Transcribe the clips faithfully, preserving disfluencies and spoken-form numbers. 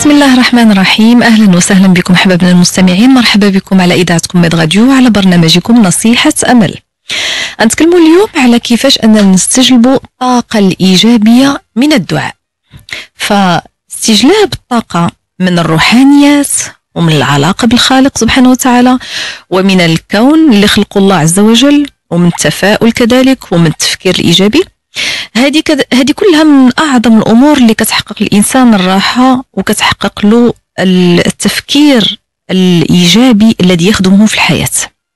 بسم الله الرحمن الرحيم. أهلا وسهلا بكم حبابنا المستمعين، مرحبا بكم على إذاعتكم ميد راديو على برنامجكم نصيحة أمل. نتكلموا اليوم على كيفاش أننا نستجلبوا الطاقة الإيجابية من الدعاء. فاستجلاب الطاقة من الروحانيات ومن العلاقة بالخالق سبحانه وتعالى ومن الكون اللي خلقه الله عز وجل، ومن التفاؤل كذلك، ومن التفكير الإيجابي. هذه كد... هذه كلها من أعظم الأمور اللي كتحقق الإنسان الراحة وكتحقق له التفكير الإيجابي الذي يخدمه في الحياة.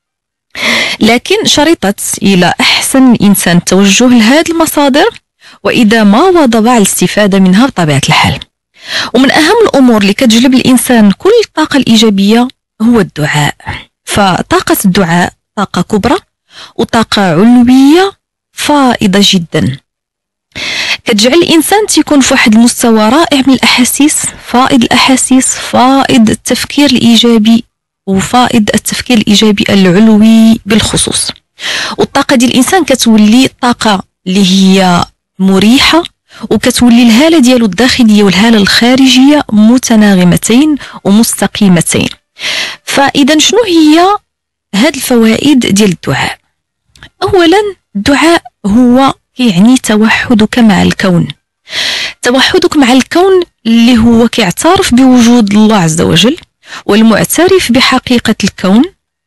لكن شريطة إلى أحسن الإنسان التوجه لهذه المصادر، وإذا ما واظب على الاستفادة منها بطبيعة الحال. ومن أهم الأمور اللي كتجلب الإنسان كل الطاقة الإيجابية هو الدعاء. فطاقة الدعاء طاقة كبرى وطاقة علوية فائضة جدا، كتجعل الإنسان تيكون في واحد المستوى رائع من الأحاسيس، فائض الأحاسيس، فائض التفكير الإيجابي، وفائض التفكير الإيجابي العلوي بالخصوص. والطاقة ديال الإنسان كتولي طاقة اللي هي مريحة، وكتولي الهالة ديالو الداخلية والهالة الخارجية متناغمتين ومستقيمتين. فإذا شنو هي هاد الفوائد ديال الدعاء؟ أولا، الدعاء هو يعني توحدك مع الكون، توحدك مع الكون اللي هو كيعترف بوجود الله عز وجل، والمعترف بحقيقة الكون،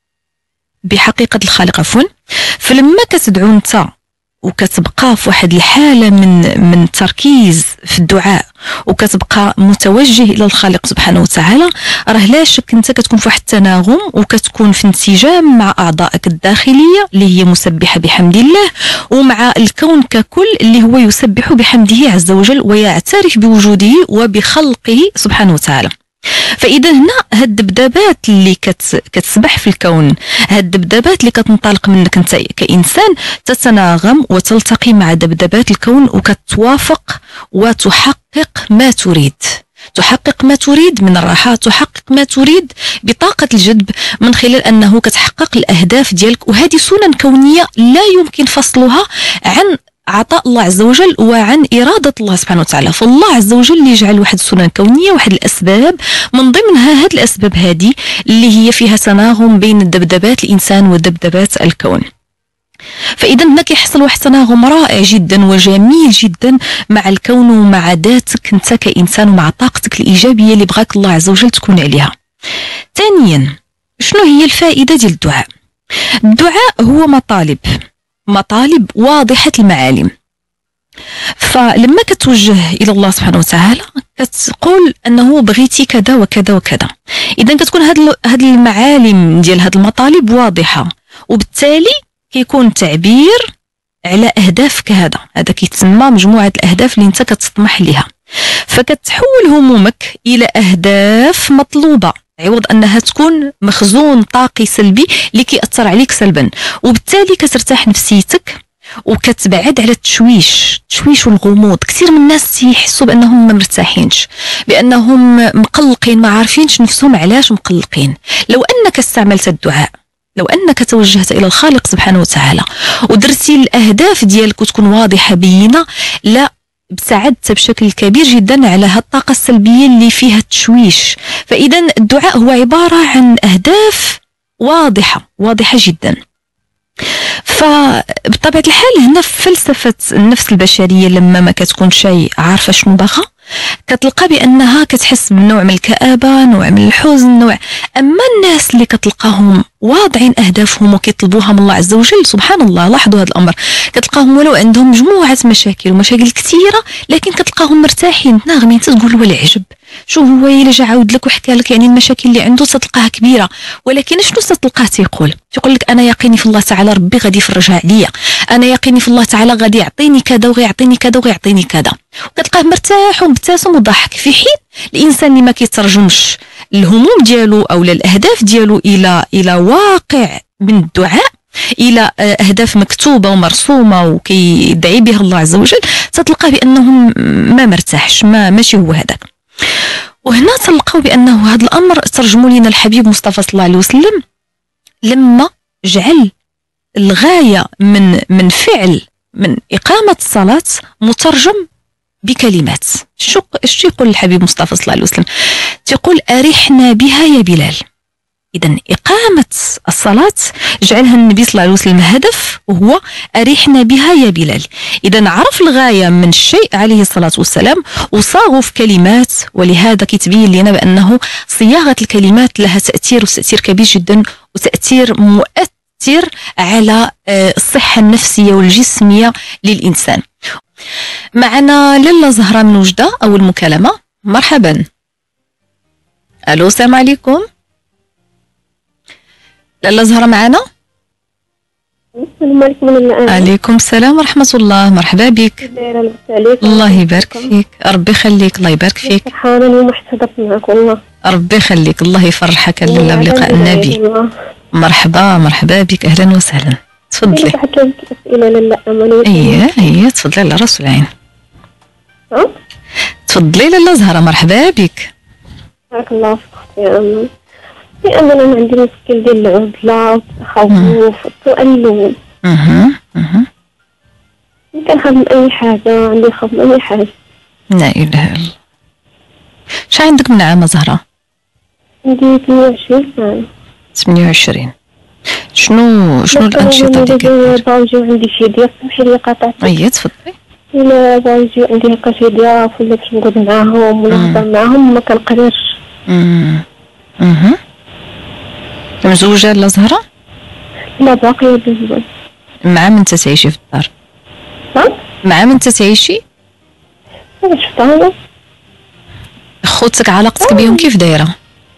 بحقيقة الخالق عفوا. فلما كتدعو انت وكتبقى في واحد الحالة من من التركيز في الدعاء، وكتبقى متوجه إلى الخالق سبحانه وتعالى، راه لا شك انت كتكون في واحد التناغم، وكتكون في انسجام مع أعضائك الداخلية اللي هي مسبحة بحمد الله، ومع الكون ككل اللي هو يسبح بحمده عز وجل ويعترف بوجوده وبخلقه سبحانه وتعالى. فإذا هنا هاد الدبدبات اللي كت كتسبح في الكون، هاد الدبدبات اللي كتنطلق منك انت كإنسان، تتناغم وتلتقي مع دبدبات الكون، وكتوافق وتحقق ما تريد، تحقق ما تريد من الراحة، تحقق ما تريد بطاقة الجذب، من خلال أنه كتحقق الأهداف ديالك. وهذه سنن كونية لا يمكن فصلها عن عطاء الله عز وجل وعن إرادة الله سبحانه وتعالى. فالله عز وجل اللي يجعل واحد السنن كونية، واحد الأسباب، من ضمنها هاد الأسباب هذه اللي هي فيها تناغم بين دبدبات الإنسان ودبدبات الكون. فإذا هنا كيحصل واحد التناغم رائع جدا وجميل جدا مع الكون ومع ذاتك انت كإنسان، ومع طاقتك الإيجابية اللي بغاك الله عز وجل تكون عليها. ثانيا، شنو هي الفائدة ديال الدعاء؟ الدعاء هو مطالب، مطالب واضحة المعالم. فلما كتوجه إلى الله سبحانه وتعالى كتقول أنه بغيتي كذا وكذا وكذا، إذا كتكون هاد المعالم ديال هاد المطالب واضحة، وبالتالي كيكون تعبير على أهدافك. هذا هذا كيتسمى مجموعة الأهداف اللي انت كتطمح لها. فكتحول همومك إلى أهداف مطلوبة، عوض أنها تكون مخزون طاقي سلبي اللي كيأثر عليك سلبا. وبالتالي كترتاح نفسيتك وكتبعد على التشويش، التشويش والغموض. كثير من الناس يحسوا بأنهم ما مرتاحينش، بأنهم مقلقين، ما عارفينش نفسهم علاش مقلقين. لو أنك استعملت الدعاء، لو أنك توجهت إلى الخالق سبحانه وتعالى ودرتي الأهداف ديالك وتكون واضحة بينة، لا ساعدت بشكل كبير جدا على هالطاقة السلبية اللي فيها التشويش. فإذا الدعاء هو عبارة عن أهداف واضحة واضحة جدا. فبطبيعة الحال هنا في فلسفة النفس البشرية، لما ما كتكون شيء عارفة شنو باغا، كتلقى بأنها كتحس بنوع من الكآبة، نوع من الحزن، نوع. أما الناس اللي كتلقاهم واضعين أهدافهم وكيطلبوها من الله عز وجل، سبحان الله، لاحظوا هذا الأمر، كتلقاهم ولو عندهم مجموعة مشاكل ومشاكل كثيرة، لكن كتلقاهم مرتاحين ناغمين. تقول له العجب، شو هو إلا جا عاود لك وحكى لك يعني المشاكل اللي عنده تتلقاها كبيرة، ولكن شنو ستلقاه تيقول؟ تيقول لك أنا يقيني في الله تعالى، ربي غادي يفرجها عليا، أنا يقيني في الله تعالى غادي يعطيني كذا وغيعطيني كذا وغيعطيني كذا. وكتلقاه مرتاح ومبتسم وضحك. في حين الإنسان اللي ما كيترجمش الهموم ديالو أو الأهداف ديالو إلى إلى واقع من الدعاء، إلى أهداف مكتوبة ومرسومة وكيدعي بها الله عز وجل، تتلقاه بأنه ما مرتاحش، ما ماشي هو هذاك. وهنا تلقاو بأنه هذا الأمر ترجموا لنا الحبيب مصطفى صلى الله عليه وسلم لما جعل الغاية من من فعل من إقامة الصلاة مترجم بكلمات. شو شو يقول الحبيب مصطفى صلى الله عليه وسلم؟ تقول أرحنا بها يا بلال. إذا إقامة الصلاة جعلها النبي صلى الله عليه وسلم هدف، وهو أرحنا بها يا بلال. إذا عرف الغاية من الشيء عليه الصلاة والسلام وصاغه في كلمات، ولهذا كيتبين لنا بأنه صياغة الكلمات لها تأثير، وتأثير كبير جدا، وتأثير مؤثر على الصحة النفسية والجسمية للإنسان. معنا لاله زهرة من وجدة أول مكالمة. مرحبا. ألو السلام عليكم. لاله زهرة معنا؟ السلام عليكم. عليكم السلام ورحمة الله. مرحبا بك. الله يبارك فيك. ربي يخليك. الله يبارك فيك. فرحانة اليوم احتضرت معك والله. ربي يخليك. الله يفرحك لاله بلقاء النبي. مرحبا مرحبا بك. أهلا وسهلا. تفضلي. واحد ثلاث أسئلة لاله أمانية. ايه ايه تفضلي على راس العين. ها؟ تفضلي لاله زهرة. مرحبا بك. بارك الله فيك اختي يا أمل. يا أمل أنا عندي مشكل ديال العزلة والتخوف. السؤال الأول. اها اها كنخاف من أي حاجة، عندي خوف من أي حاجة. لا إله إلا الله. شا عندك من عام زهرة؟ عندي ثمانية وعشرين سنة. ثمانية وعشرين. شنو شنو الأنشطة اللي كدير؟ باغي عندي شي ضياف، سمحي لي قاطعتك. أي تفضلي. إلا باغي يجيو عندي هكا شي ضياف ولا باش نقعد معاهم ولا نهضر معاهم ما كنقدرش. امم اها مزوجة لا زهرة؟ لا باقية بالزواج. مع من تتعيشي في الدار؟ ها؟ مع من تتعيشي؟ أنا شفتها. خوتك علاقتك بهم كيف دايرة؟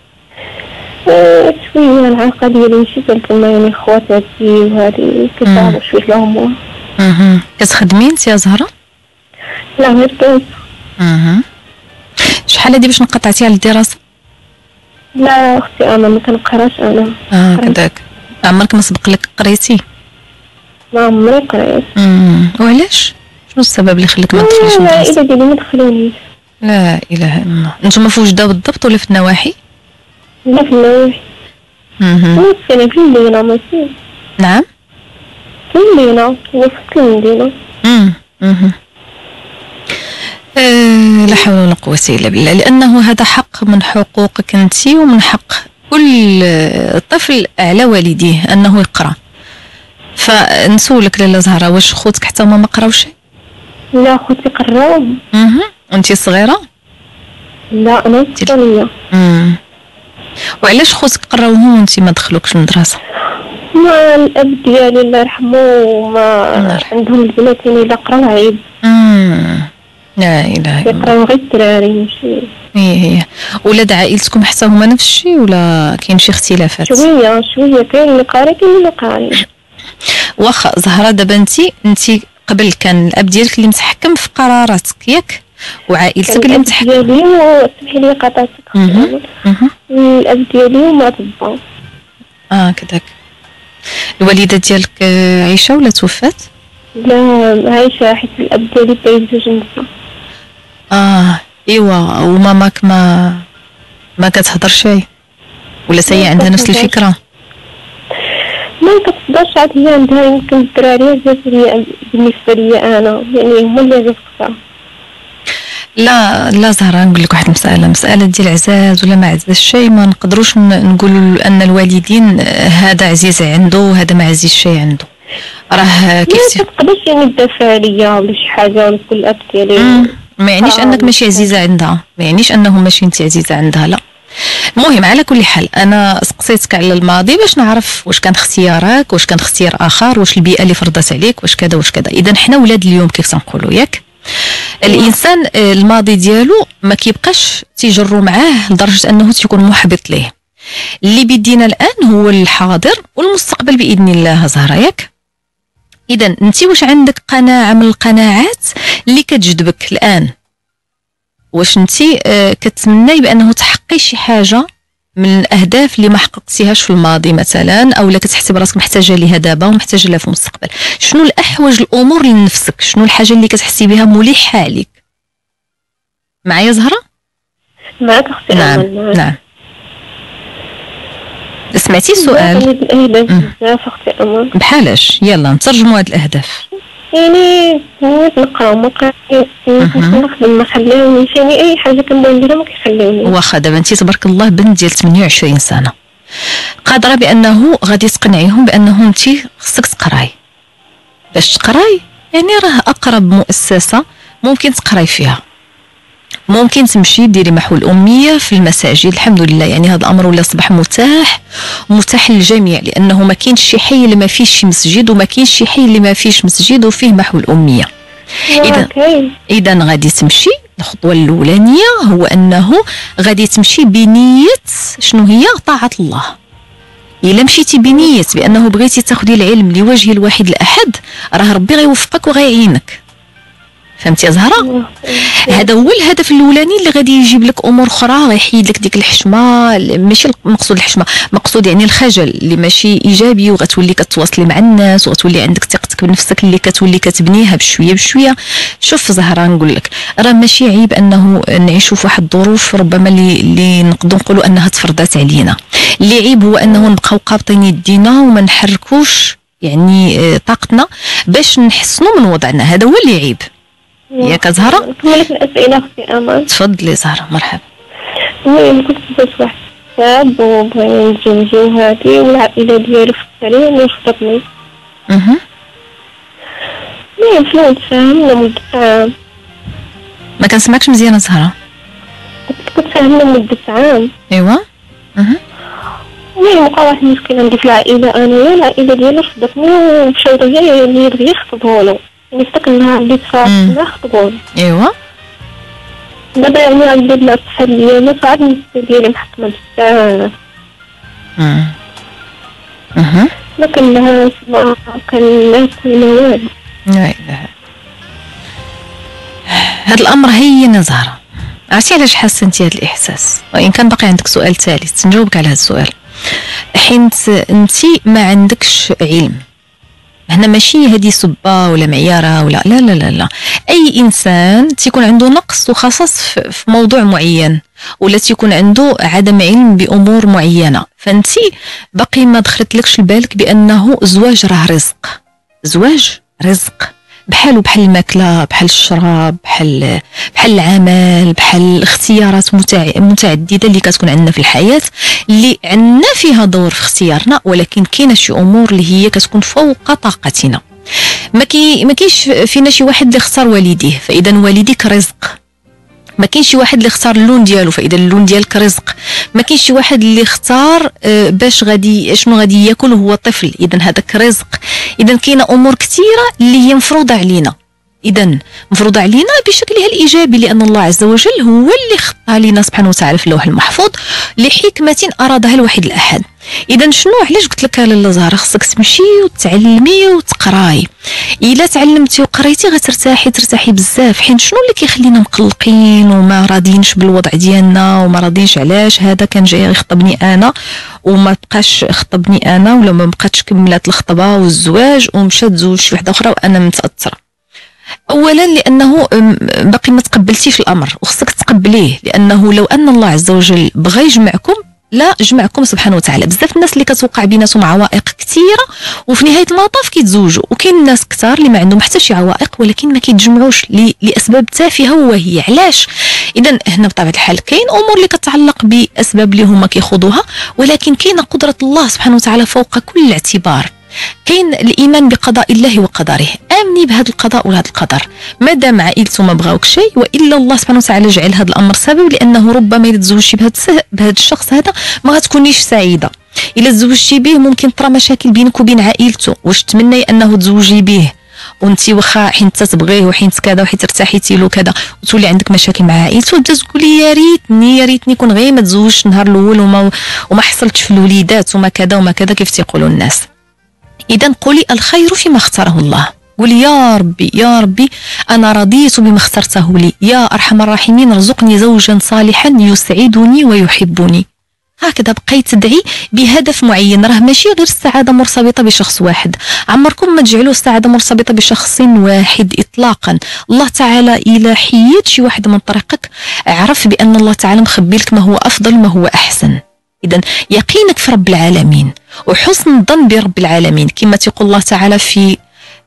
أه شوية العلاقة ديالي ماشي كنتما يعني خواتاتي وهادي كيصعبو شوية لهم. اها كتخدمي انت يا زهرة؟ لا غير كاس. اها شحال هادي باش انقطعتي على الدراسة؟ لا اختي انا ما كنقراش انا. اه كذاك. عمرك ما سبق لك قريتي؟ ما عمري قريت. امم وعلاش؟ شنو السبب اللي خلاك ما تدخليش المدرسة؟ العائلة ديالي ما دخلونيش. لا اله الا الله. نتوما في وجدة بالضبط ولا في النواحي؟ لا في النواحي. اها انا في المدينة ماشي. نعم؟ في المدينة، هو في وسط المدينة. امم اها آه لا حول ولا قوة إلا بالله، لأنه هذا حق من حقوقك أنت ومن حق كل طفل على والديه أنه يقرأ. فنسولك لاله زهرة، واش خوتك حتى هما ما قراوش؟ لا خوتي قراو. اها أنت صغيرة؟ لا أنا وسطانية. امم وعلاش خوتك قراو هما وأنت ما دخلوكش المدرسة؟ ما الأب ديالي الله يرحمه ما عندهم البناتين إلا قراو عيب. امم لا اله الا الله. كيقراو غير الدراري ماشي. هي هي. ولاد عائلتكم حتى هما نفس الشيء ولا كاين شي اختلافات؟ شويه شويه كاين اللي قاري كاين اللي قاري. واخا زهرة دابا انت انت قبل كان الاب ديالك اللي متحكم في قراراتك ياك، وعائلتك اللي متحكم. الاب ديالي سمحي لي قاطعتك. الاب ديالي وما تبا. اه كذاك. الوالده ديالك عايشه ولا توفات؟ لا عايشه، حيت الاب ديالي باين زوج نساء. اه ايوا. وماماك ما ما كتهضر شي ولا سي عندها نفس الفكره؟ ما كتهضرش، عاد هي عندها يمكن الدراري زاد بالنسبه لي انا يعني هما اللي غير. لا لا زهرة، نقول لك واحد المسألة، مسألة ديال عزاز ولا ما عزاز شي ما نقدروش نقولوا أن الوالدين هذا عزيز عنده وهذا ما عزيز شي عنده. راه كيف ما تقدرش يعني تدافع عليا ولا شي حاجة ولا تقول الأب ديالي. ما يعنيش أنك ماشي عزيزة عندها، ما يعنيش أنه ماشي أنت عزيزة عندها، لا. المهم على كل حال أنا سقسيتك على الماضي باش نعرف واش كان اختيارك، واش كان اختيار آخر، واش البيئة اللي فرضت عليك، واش كذا واش كذا. إذا حنا ولاد اليوم كيف تنقولوا ياك. الانسان الماضي ديالو ما كيبقاش تيجرو معاه لدرجه انه تيكون محبط ليه. اللي بيدينا الان هو الحاضر والمستقبل باذن الله زهره ياك. اذا انت واش عندك قناعه من القناعات اللي كتجذبك الان؟ واش انت كتمناي بانه تحققي شي حاجه من الاهداف اللي ما حققتيهاش في الماضي مثلا، او لا كتحسي براسك محتاجه ليها دابا ومحتاجه لها في المستقبل؟ شنو الاحوج الامور لنفسك؟ شنو الحاجه اللي كتحسي بها ملحه عليك؟ معايا زهره؟ معك اختي. نعم أمل. نعم سمعتي السؤال؟ الاهداف بزاف اختي أمل. بحالاش؟ يلا نترجموا هاد الاهداف. يعني نيت نقرا ما قريت، نيت نخدم ما خلاونيش، يعني اي حاجه كنبغي نديرها ما كيخليوني. واخا دابا انت تبارك الله بنت ديال ثمانية وعشرين سنه، قادره بانه غادي تقنعيهم بانه انت خصك تقراي. باش تقراي يعني راه اقرب مؤسسه ممكن تقراي فيها، ممكن تمشي ديري محو الأمية في المساجد. الحمد لله يعني هذا الأمر ولا أصبح متاح متاح للجميع، لأنه ما كاينش شي حي اللي ما فيش شي مسجد، وما كاينش شي حي اللي ما فيش مسجد وفيه محو الأمية. إذا إذا غادي تمشي الخطوة الأولانية هو أنه غادي تمشي بنية شنو هي طاعة الله. إلا مشيتي بنية بأنه بغيتي تاخدي العلم لوجه الواحد الأحد، راه ربي غيوفقك وغيعينك. فهمتي يا زهره؟ هذا هو الهدف الاولاني اللي غادي يجيب لك امور اخرى، غيحيد لك ديك الحشمه، ماشي المقصود الحشمه، مقصود يعني الخجل اللي ماشي ايجابي، وغتولي كتواصلي مع الناس وغتولي عندك ثقتك بنفسك اللي كتولي كتبنيها بشويه بشويه. شوف زهره نقول لك راه ماشي عيب انه نعيشوا في واحد الظروف ربما اللي اللي نقدروا نقولوا انها تفرضات علينا. اللي عيب هو انه نبقاو قابطين يدينا وما نحركوش يعني طاقتنا باش نحسنوا من وضعنا، هذا هو اللي عيب. ياك زهرة؟ نكملك الأسئلة أختي أمل. تفضلي زهرة مرحبا. المهم كنت تزوجت واحد الشاب وبغينا نتزوجو هادي، والعائلة ديالو فكت عليه إنه يخطبني. اها. المهم فينا تفاهمنا مدة عام. ما كنسمعكش مزيانة زهرة. كنت تفاهمنا مدة عام. ايوا. اها. المهم وقع واحد المشكل عندي في العائلة أنايا، العائلة ديالو رفضتني ومشاو رجع اللي يبغي يخطبهولو. يعني في داك النهار اللي تفاهمنا خطبوني. ايوا. دابا يعني عندي بلا صحة ديالي صعب النفسية ديالي محطمة بزاف. امم. اها. ما كنلهاش ما كناكل ما والو. لا اله. هذا الأمر هين زهرة. عرفتي علاش حاسة انت هذا الإحساس؟ وإن كان باقي عندك سؤال ثالث نجاوبك على هذا السؤال. حيت انت ما عندكش علم. هنا ماشي هذه سبه ولا معياره ولا لا لا لا لا. اي انسان تيكون عنده نقص وخصص في موضوع معين، ولا تيكون عنده عدم علم بامور معينه، فانت باقي ما دخلتلكش لبالك بانه الزواج راه رزق. زواج رزق بحال وبحال الماكله، بحال الشراب، بحال بحال العمل، بحال الاختيارات متعدده اللي كتكون عندنا في الحياه، اللي عندنا فيها دور في اختيارنا، ولكن كاينه شي امور اللي هي كتكون فوق طاقتنا. ما كي ما كاينش فينا شي واحد اللي اختار والديه، فاذا والديك رزق. ما كاينش شي واحد اللي اختار اللون ديالو، فاذا اللون ديالك رزق. ما كاينش شي واحد اللي اختار باش غادي شنو غادي ياكل هو طفل، اذا هذاك رزق. اذا كاينه امور كثيره اللي هي مفروضه علينا، اذا مفروضه علينا بشكلها الايجابي، لان الله عز وجل هو اللي خطها لنا سبحانه وتعالى في اللوح المحفوظ لحكمه ارادها الواحد الاحد. اذا شنو علاش قلت لك لاله زهره خصك تمشي وتعلمي وتقراي. الا تعلمتي وقريتي غترتاحي ترتاحي بزاف. حين شنو اللي كيخلينا مقلقين وما راضيينش بالوضع ديالنا وما راضيينش علاش هذا كان جاي يخطبني انا وما بقاش خطبني انا، ولا ما بقاتش كملات الخطبه والزواج ومشات تزوج شي وحده اخرى وانا متاثره. اولا لانه باقي ما تقبلتيش الامر وخصك تقبليه، لانه لو ان الله عز وجل بغى يجمعكم لا جمعكم سبحانه وتعالى. بزاف الناس اللي كتوقع بيناتهم عوائق كثيره وفي نهايه المطاف كيتزوجوا، وكاين ناس كثار اللي ما عندهم حتى شي عوائق ولكن ما كيتجمعوش لاسباب تافهه وهي علاش. اذا هنا بطبيعه الحال كاين امور اللي كتعلق باسباب اللي هما كيخوضوها، ولكن كاينه قدره الله سبحانه وتعالى فوق كل اعتبار. كاين الايمان بقضاء الله وقدره، امني بهذا القضاء وهذا القدر. مادام عائلته ما بغاوك شيء والا الله سبحانه وتعالى جعل هذا الامر سبب، لانه ربما الا تزوجتي بهذا بهذا الشخص هذا ما غتكونيش سعيده. الا تزوجتي به ممكن ترى مشاكل بينك وبين عائلته. واش تمني انه تزوجي به وانت واخا حين تتبغيه وحين كذا وحين ارتحيتي له كذا وتولي عندك مشاكل مع عائلته وتبدا تقولي يا ريتني يا ريتني كون غير ما تزوجتش النهار الاول وما وما حصلتش في الوليدات وما كذا وما كذا كيف تيقولوا الناس. إذا قولي الخير فيما اختاره الله، قولي يا ربي يا ربي أنا رضيت بما اخترته لي، يا أرحم الراحمين ارزقني زوجا صالحا يسعدني ويحبني. هكذا بقيت تدعي بهدف معين، راه ماشي غير السعادة مرتبطة بشخص واحد. عمركم ما تجعلوا السعادة مرتبطة بشخص واحد إطلاقا. الله تعالى إلى حييت شي واحد من طريقك عرف بأن الله تعالى مخبي لك ما هو أفضل ما هو أحسن. إذن يقينك في رب العالمين وحسن الظن برب العالمين، كما تقول الله تعالى في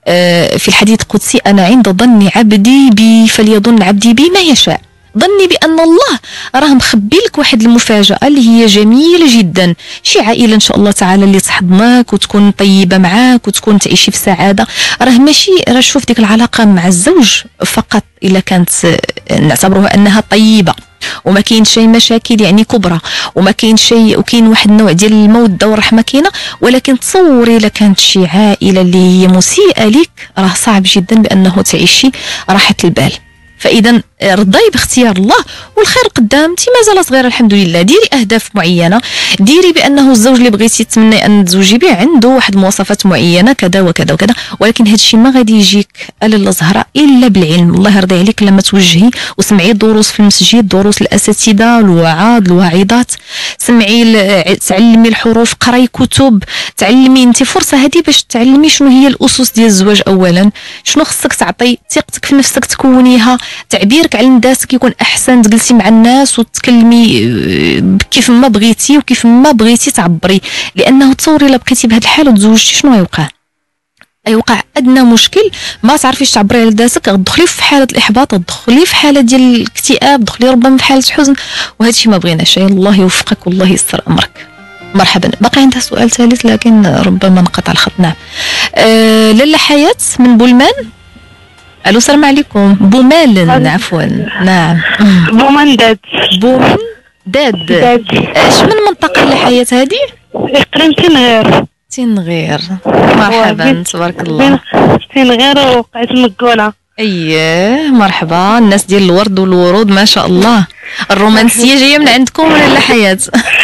آه في الحديث القدسي انا عند ظن عبدي بي فليظن عبدي بي ما يشاء. ظني بان الله راه مخبي لك واحد المفاجاه اللي هي جميله جدا، شي عائله ان شاء الله تعالى اللي تحضنك وتكون طيبه معاك وتكون تعيشي في سعاده. راه ماشي، راه شوف ديك العلاقه مع الزوج فقط الا كانت نعتبروها انها طيبه وما كاين شي مشاكل يعني كبرى وما كاين شيء وكاين واحد النوع ديال الموده والرحمه كاينه، ولكن تصوري الا كانت شي عائله اللي هي مسيئه لك راه صعب جدا بانه تعيشي راحه البال. فاذا رضاي باختيار الله والخير قدام، انت مازال صغيره الحمد لله. ديري اهداف معينه، ديري بانه الزوج اللي بغيتي تمني ان تزوجي به عنده واحد المواصفات معينه كذا وكذا وكذا، ولكن هذا الشيء ما غادي يجيك الا زهراء الا بالعلم. الله يرضي عليك لما توجهي وسمعي دروس في المسجد، دروس الاساتذه الوعاظ الواعظات، سمعي تعلمي الحروف، قراي كتب، تعلمي انت فرصه هذه باش تعلمي شنو هي الاسس ديال الزواج. اولا شنو خصك تعطي، ثقتك في نفسك تكونيها، تعبيرك على الناس كيكون احسن، تجلسي مع الناس وتكلمي كيف ما بغيتي وكيف ما بغيتي تعبري. لانه تصوري الا بقيتي بهذا الحال وتزوجتي شنو غيوقع؟ غيوقع ادنى مشكل ما تعرفيش تعبري على ذاتك، غتدخلي في حاله الاحباط، غتدخلي في حاله ديال الاكتئاب، تدخلي ربما في حاله حزن، وهذا الشيء ما بغيناش. الله يوفقك والله يسر امرك. مرحبا. باقي عندها سؤال ثالث لكن ربما انقطع الخط. نعم. أه لاله حياه من بولمان. الو السلام عليكم. بومال عفوا. نعم. بومان داد. بومن داد. داد. اش من منطقه لاله حياه هذه؟ اقليم تنغير. تنغير. مرحبا تبارك الله. تنغير وقعت مكونه. اييه مرحبا. الناس ديال الورد والورود ما شاء الله. الرومانسيه جايه من عندكم ولا لا حياه؟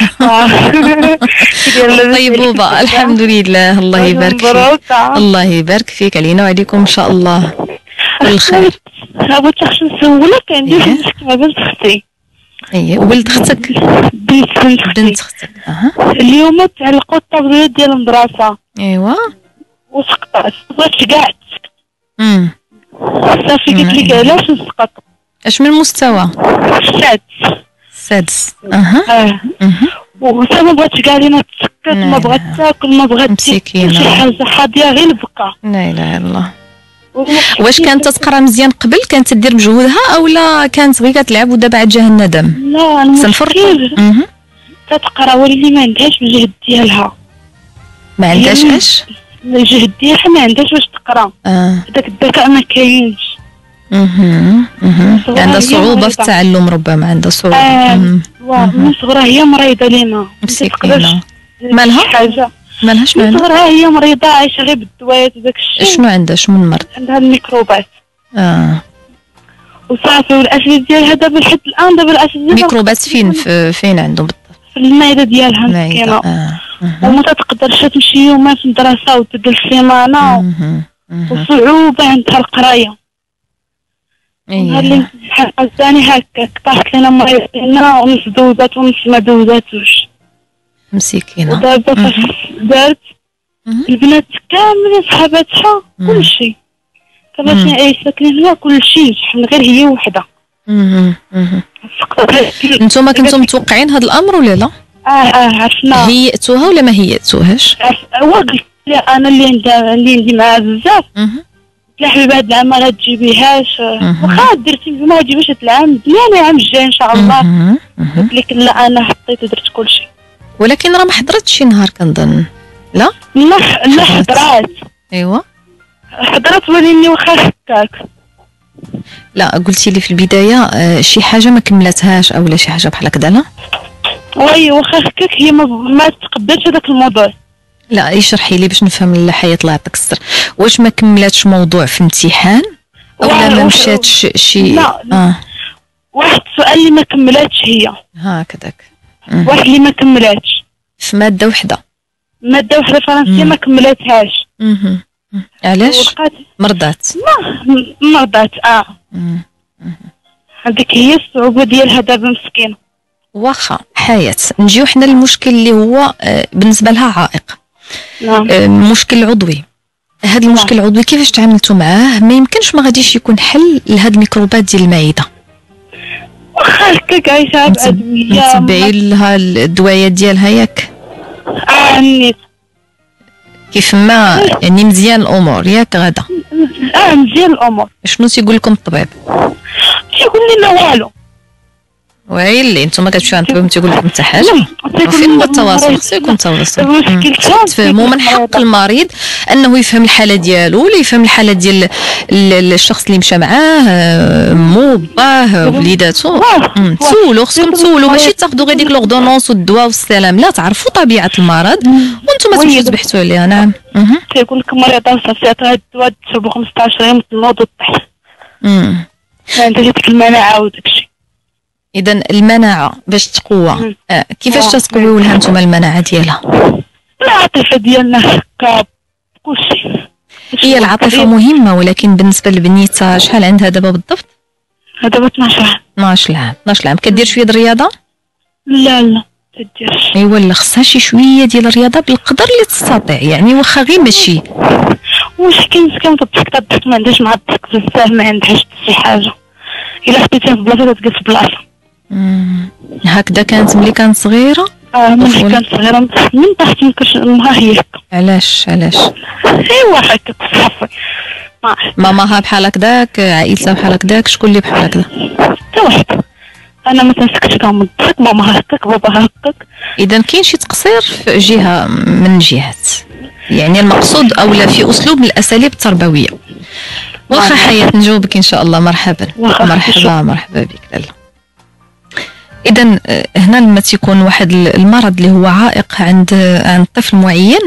طيبوبه الحمد لله. الله يبارك فيك. الله يبارك فيك علينا وعليكم ان شاء الله. كل خير. بغيت نسولك، عندي واحد المشكله بنت اختي. ايه وولد اختك؟ بنت بنت اختي. بنت اختك. اها. اليوم تعلقوا الطابلوات ديال المدرسه. ايوا. وسقطت، بغات كاع تسقط. امم. صافي قلت لك علاش نسقط؟ اش من مستوى؟ السادس. السادس. اها. اه. اها. وحتى ما بغاتش كاع لينا تسكت، ما بغات تاكل، ما بغات مسكينه. شي حاجه حاضيه غير البكا. لا اله الا الله. واش كانت تقرا مزيان قبل، كانت تدير مجهودها اولا كانت غير كتلعب ودابا عاد جاها الندم؟ لا المشكل تتقرا ولكن ما عندهاش الجهد ديالها. ما عندهاش اش؟ الجهد ديالها ما عندهاش باش تقرا. اه داك الذكاء ما كاينش. اها اها. عندها صعوبه في التعلم ربما، عندها صعوبه. اه من صغرها هي مريضه لينا. مسكينه. مالها؟ حاجه مالها شنو عندها؟ صغرها هي مريضه عايشه غير بالدوايات وداك الشيء. شنو عندها؟ شنو من مرض؟ عندها الميكروبات. اه وصافي والاسئله ديالها دابا لحد الان دابا الاسئله ميكروبات فين في فين عندهم بالضبط؟ في المعده ديالها مسكينه. اه وما تقدرش تمشي يومين في المدرسه وتجلس سيمانه. وصعوبه عندها القرايه. اييه. الامتحان الثاني هكاك طاحت لنا مريضنا ونص دوزات ونص ما دوزاتوش. مسكينه. ودابا فاش دارت البنات كاملين صحاباتها كلشي كما اي ساكنين هنا كلشي نجح من غير هي وحده. اها اها. نتوما كنتم متوقعين هذا الامر ولا لا؟ اه اه عرفنا. هيئتوها ولا ما هيئتوهاش؟ هو قلت لي انا اللي عندي اللي عندي معاه بزاف. لا حبيبي هاد العام ما غتجيبيهاش، واخا درتي ما تجيبيش هاد العام ديالي العام الجاي ان شاء الله. قلت لك لا انا حطيت ودرت كلشي. ولكن راه ما حضرتش شي نهار كنظن. لا لا لا حضرات. ايوا حضرت ولكن واخا هكاك. لا قلتي لي في البدايه آه شي حاجه ما كملتهاش او لا شي حاجه بحال هكذا. لا وي واخا هكاك هي ما, ما تقبلش هذاك الموضوع. لا اشرحي لي باش نفهم الحياه. الله يعطيك الستر. واش ما كملاتش موضوع في امتحان اولا ما مشاتش شي؟ لا اه واحد السؤال اللي ما كملاتش هي هكذاك. واحد اللي ما كملاتش في ماده وحده. ماده وحده فرنسيه ما كملاتهاش. اها. علاش؟ مرضات؟ لا مرضات. اه هذيك هي الصعوبه ديالها دابا مسكينه. واخا حياه نجيو حنا للمشكل اللي هو آه بالنسبه لها عائق. نعم. آه مشكل عضوي. هذا المشكل نعم. العضوي كيفاش تعاملتوا معاه؟ ما يمكنش ما غاديش يكون حل لهاد الميكروبات ديال المعده. واخا هكاك عايشه بادويه تبعي لها الدوايات ديالها ياك؟ اه نيت. كيف ما يعني مزيان الامور ياك غدا؟ اه مزيان الامور. شنو تيقول لكم الطبيب؟ تيقول لنا والو. ويلي نتوما كتمشيو عند الطبيب تيقول لكم حتى حاجه؟ فين هو التواصل؟ خصو يكون تواصل. تفهموا من حق المريض انه يفهم الحاله ديالو، ولا يفهم الحاله ديال الشخص اللي مشى معاه، مو باه وليداتو. تسولوا، خصكم تسولوا، ماشي تاخذوا غير ديك لوردونونس والدواء والسلام، لا تعرفوا طبيعه المرض وانتم تمشيو تبحثوا عليها. نعم. تيقول لك مريضه صافي هذا الدواء تشربوا خمسطاش يوم تنوضوا طيح. امم انت جاتك المناعه وداكشي. اذا المناعه باش تقوى، آه. كيفاش تتقويو لها نتوما المناعه ديالها؟ العاطفه ديالنا هكا كلشي. هي العاطفه مهمه، ولكن بالنسبه للبنيته شحال عندها دابا بالضبط؟ دابا اثناش عام. اثناش عام. اثناش عام. كدير شويه د الرياضه؟ لا لا تديرش. ايوا لا خصها شي شويه ديال الرياضه بالقدر اللي تستطيع، يعني واخا غير ماشي. واش مسكين تضحك تضحك ما عندهاش مع الضحك بزاف، ما عندهاش شي حاجه. الا خديتيها في بلاصه تجلس في بلاصه. امم هكذا كانت ملي كانت صغيره؟ اه ملي كانت صغيره من طاحت من كرش امها هي هكا. علاش علاش؟ ايوا هكا تصافي ماماها بحال هكذاك، عائلتها بحال هكذاك، شكون اللي بحال هكذا؟ حتى واحد. انا ما تنسكتش كاع من الضحك، ماماها هكاك باباها هكاك. اذا كاين شي تقصير في جهه من الجهات، يعني المقصود اولا في اسلوب من الاساليب التربويه. واخا حياة نجاوبك ان شاء الله. مرحبا مرحبا مرحبا بك لاله. اذا هنا لما تيكون واحد المرض اللي هو عائق عند عند طفل معين،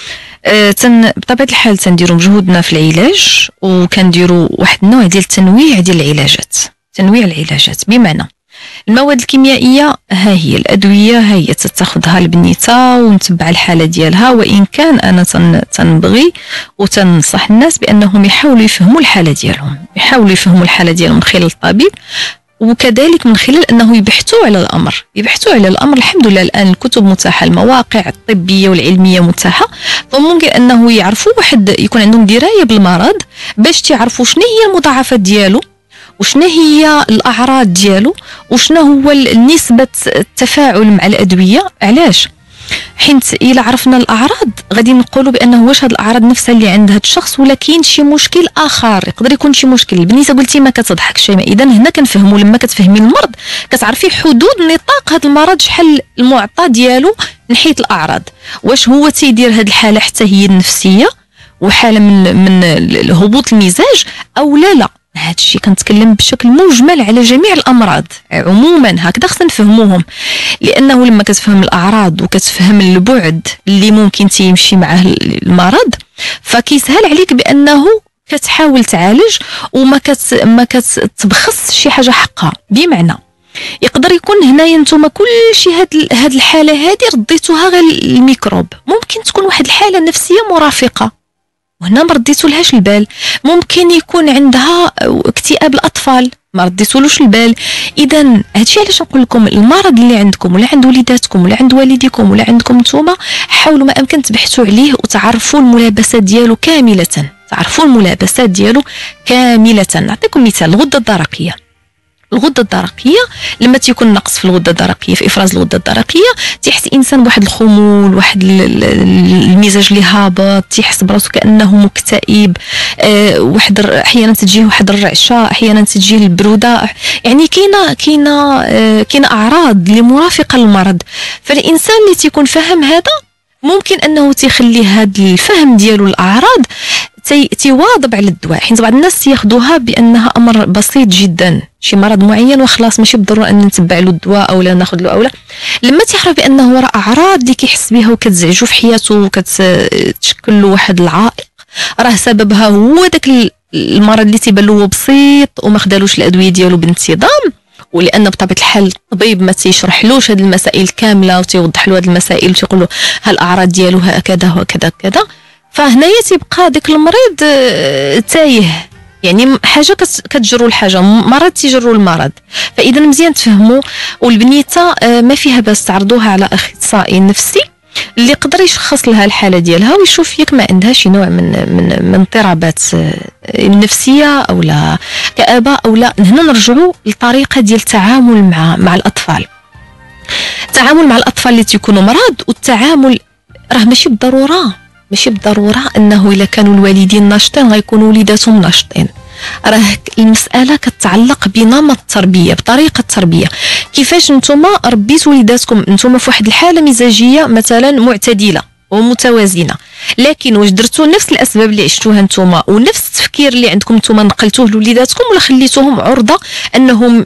تن بطبيعه الحال تنديروا مجهودنا في العلاج، وكنديروا واحد النوع ديال التنويع ديال العلاجات. تنويع العلاجات بمعنى المواد الكيميائيه ها هي، الادويه ها هي تتاخذها البنيته ونتبع الحاله ديالها. وان كان انا تنبغي وتنصح الناس بانهم يحاولوا يفهموا الحاله ديالهم، يحاولوا يفهموا الحاله ديالهم من خلال الطبيب، وكذلك من خلال انه يبحثوا على الامر يبحثوا على الامر. الحمد لله الان الكتب متاحه، المواقع الطبيه والعلميه متاحه، فممكن انه يعرفوا واحد يكون عندهم درايه بالمرض باش تعرفوا شنو هي المضاعفات ديالو، وشنو هي الاعراض ديالو، وشنو هو نسبه التفاعل مع الادويه. علاش؟ حيت الا عرفنا الاعراض غادي نقولوا بانه واش هاد الاعراض نفسها اللي عند هاد الشخص، ولا كاين شي مشكل اخر. يقدر يكون شي مشكل. البنيته قلتي ما كتضحكش شيماء، اذا هنا كنفهموا لما كتفهمي المرض كتعرفي حدود نطاق هاد المرض، شحال المعطى ديالو ناحيه الاعراض. واش هو تيدير هاد الحاله حتى هي النفسيه وحاله من من هبوط المزاج او لا لا؟ هذا الشيء كنتكلم بشكل مجمل على جميع الامراض عموما، هكذا خصنا نفهموهم. لانه لما كتفهم الاعراض وكتفهم البعد اللي ممكن تيمشي معه المرض، فكيسهل عليك بانه كتحاول تعالج وما كت ما كتبخص شي حاجه حقها. بمعنى يقدر يكون هنايا نتوما كل شيء هاد هاد الحاله هذه رديتوها غير الميكروب، ممكن تكون واحد الحاله نفسيه مرافقه وهنا ما رديتوا لهاش البال. ممكن يكون عندها اكتئاب الاطفال ما رديتولوش البال. اذا هادشي علاش نقول لكم المرض اللي عندكم ولا عند وليداتكم ولا عند والديكم ولا عندكم نتوما، حاولوا ما امكن تبحثوا عليه وتعرفوا الملابسات ديالو كامله، تعرفوا الملابسات ديالو كامله. نعطيكم مثال: الغده الدرقيه. الغده الدرقيه لما تيكون نقص في الغده الدرقيه، في افراز الغده الدرقيه، تيحس الانسان بواحد الخمول، واحد المزاج اللي هابط، تيحس براسو كانه مكتئب، أه واحد احيانا تجيه واحد الرعشه، احيانا تجيه البروده، يعني كاينه كاينه أه كاينه اعراض اللي مرافقه للمرض. فالانسان اللي تيكون فاهم هذا ممكن انه تيخلي هذا الفهم ديالو الاعراض تيواظب على الدواء. حيت بعض الناس ياخذوها بانها امر بسيط جدا، شي مرض معين وخلاص ماشي بالضروره ان نتبع له الدواء او لا ناخذ له او لا. لما تعرف بانه وراء اعراض اللي كيحس بها وكتزعجو في حياته وكتشكل له واحد العائق، راه سببها هو داك المرض اللي تيبان له بسيط وما خدالوش الادويه ديالو بانتظام، ولان بطبيعه الحال الطبيب ما تيشرحلوش هذه المسائل كامله وتيوضح له هذه المسائل وتيقول له ها الاعراض ديالو هكذا وهكذا كذا، فهنايا تيبقى داك المريض تايه. يعني حاجه كتجروا الحاجه، مرض تيجروا المرض. فاذا مزيان تفهموا، والبنيته ما فيها باس تعرضوها على اخصائي نفسي اللي يقدر يشخص لها الحاله ديالها ويشوف ياك ما عندها شي نوع من من من اضطرابات النفسيه او لا كآبه او لا. هنا نرجعوا للطريقه ديال التعامل مع مع الاطفال. التعامل مع الاطفال اللي تيكونوا مرض، والتعامل راه ماشي بالضروره ماشي بالضروره انه الا كانوا الوالدين ناشطين غيكونوا وليداتهم ناشطين. راه المساله كتعلق بنمط التربيه، بطريقه التربيه، كيفاش نتوما ربيتوا وليداتكم نتوما في واحد الحاله مزاجيه مثلا معتدله ومتوازنه، لكن واش درتوا نفس الاسباب اللي عشتوها نتوما ونفس التفكير اللي عندكم نتوما نقلتوه لوليداتكم، ولا خليتوهم عرضه انهم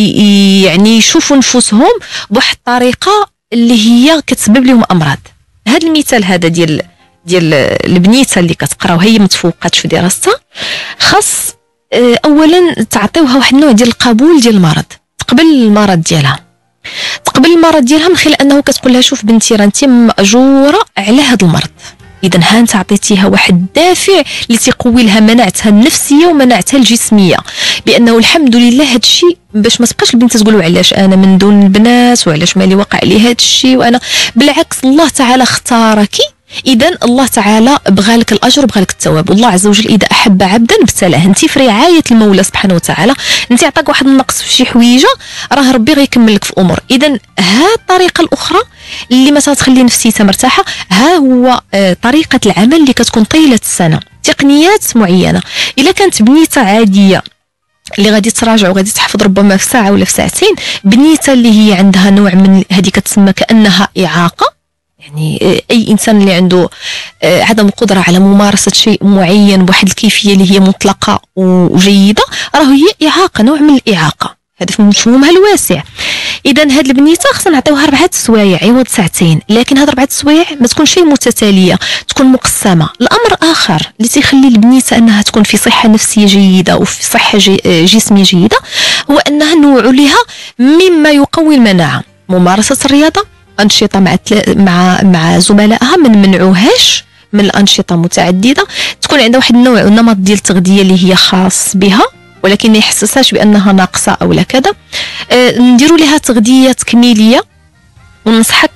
يعني يشوفوا نفوسهم بواحد الطريقه اللي هي كتسبب لهم امراض؟ هذا المثال هذا ديال ديال البنيته اللي كتقرا وهي متفوقات في دراستها، خاص اولا تعطيوها واحد النوع ديال القبول ديال المرض، تقبل المرض ديالها، تقبل المرض ديالها من خلال انه كتقول لها شوف بنتي راه انت ماجوره على هذا المرض، اذا ها انت عطيتيها واحد الدافع اللي تيقوي لها مناعتها النفسيه ومناعتها الجسميه، بانه الحمد لله هذا الشيء باش ما تبقاش البنت تقول علاش انا من دون البنات وعلاش مالي واقع لي هذا الشيء، وانا بالعكس الله تعالى اختارك، اذا الله تعالى بغى لك الاجر وبغى لك الثواب، والله عز وجل اذا احب عبدا ابتلاه، انت في رعايه المولى سبحانه وتعالى، انت عطاك واحد النقص في شي حويجه راه ربي غيكمل لك في امور. اذا ها الطريقه الاخرى اللي ما تخلي نفسيتها مرتاحه، ها هو آه طريقه العمل اللي كتكون طيله السنه، تقنيات معينه. الا كانت بنيته عاديه اللي غادي تراجع وغادي تحفظ ربما في ساعه ولا في ساعتين، بنيته اللي هي عندها نوع من هذه كتسمى كانها اعاقه، يعني اي انسان اللي عنده عدم القدره على ممارسه شيء معين بواحد الكيفيه اللي هي مطلقه وجيده، راه هي اعاقه، نوع من الاعاقه، هذا في مفهومها الواسع. اذا هاد البنيته خصنا نعطيوها اربعه سوايع عوض ساعتين، لكن هاد اربعه سوايع ما تكونش متتاليه، تكون مقسمه. الامر اخر اللي تيخلي البنيته انها تكون في صحه نفسيه جيده وفي صحه جي جسميه جيده هو انها نوعوا لها مما يقوي المناعه، ممارسه الرياضه، أنشطة مع مع مع زملائها، ما نمنعوهاش من الأنشطة متعددة، تكون عندها واحد النوع ونمط ديال التغذية اللي هي خاص بها ولكن ما يحسسهاش بأنها ناقصة أو لا كذا. أه نديروا لها تغذية تكميلية، وننصحك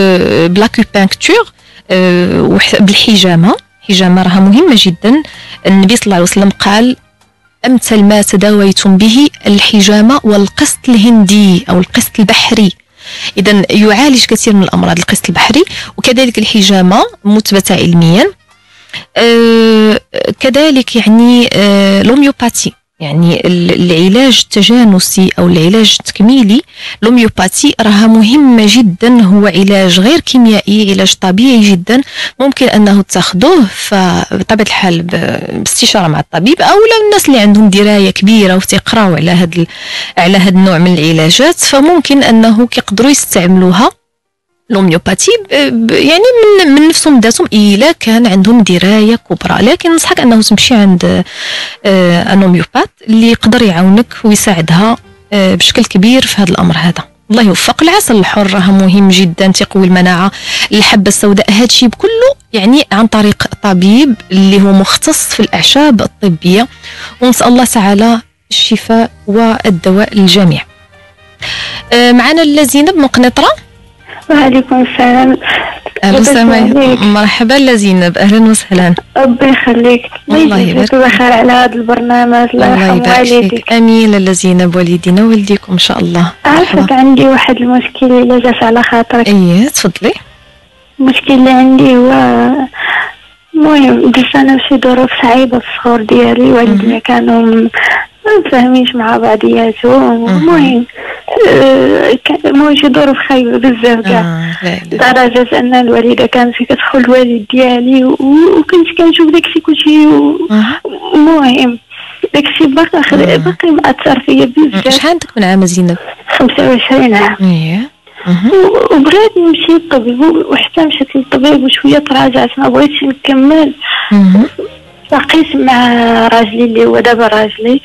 بلاكوبانكتور أه بالحجامة. الحجامة راها مهمة جدا، النبي صلى الله عليه وسلم قال أمثل ما تداويتم به الحجامة والقسط الهندي أو القسط البحري، إذا يعالج كثير من الأمراض القسط البحري، وكذلك الحجامة مثبتة علميا. آه كذلك يعني آه الهوميوباتي، يعني العلاج التجانسي أو العلاج التكميلي، الهوميوباتي راها مهمة جدا، هو علاج غير كيميائي، علاج طبيعي جدا، ممكن أنه تاخذوه بطبيعة الحال باستشارة مع الطبيب، أو الناس اللي عندهم دراية كبيرة وتقراو على هذا على هذا النوع من العلاجات، فممكن أنه كيقدروا يستعملوها الهوميوباتي يعني من من نفسهم ذاتهم الا كان عندهم درايه كبرى. لكن ننصحك انه تمشي عند ان هوميوبات اللي يقدر يعاونك ويساعدها بشكل كبير في هذا الامر هذا. الله يوفق. العسل الحر راه مهم جدا، تقوي المناعه. الحبه السوداء هذا الشيء بكله يعني عن طريق طبيب اللي هو مختص في الاعشاب الطبيه، ونسال الله تعالى الشفاء والدواء للجميع. معنا لاله زينب من قنيطره. وعليكم السلام. اهلا وسهلا، مرحبا لاله زينب، اهلا وسهلا. ربي يخليك، الله يجزيك بخير على هذا البرنامج، الله يرحم والديك. امين لاله زينب، والدينا ووالديكم ان شاء الله. عرفت عندي واحد المشكل اللي جات على خاطرك. ايه تفضلي. المشكل اللي عندي هو المهم درت انا شي ظروف صعيبه في الصغر ديالي، والديا كانوا ما متفاهمينش مع بعضياتهم، المهم المهم شي ظروف خايبه بزاف كاع، لدرجه ان الوالده كانت كتدخل الوالد ديالي وكنت كنشوف داكشي كلشي، المهم داكشي باقي باقي مأثر فيا بزاف. شحال عندك من عام زينب؟ خمسة وعشرين عام. اييه. وبغيت نمشي للطبيب وحتى مشيت للطبيب وشويه تراجعت، ما بغيتش نكمل. لقيت مع راجلي اللي هو دابا راجلي،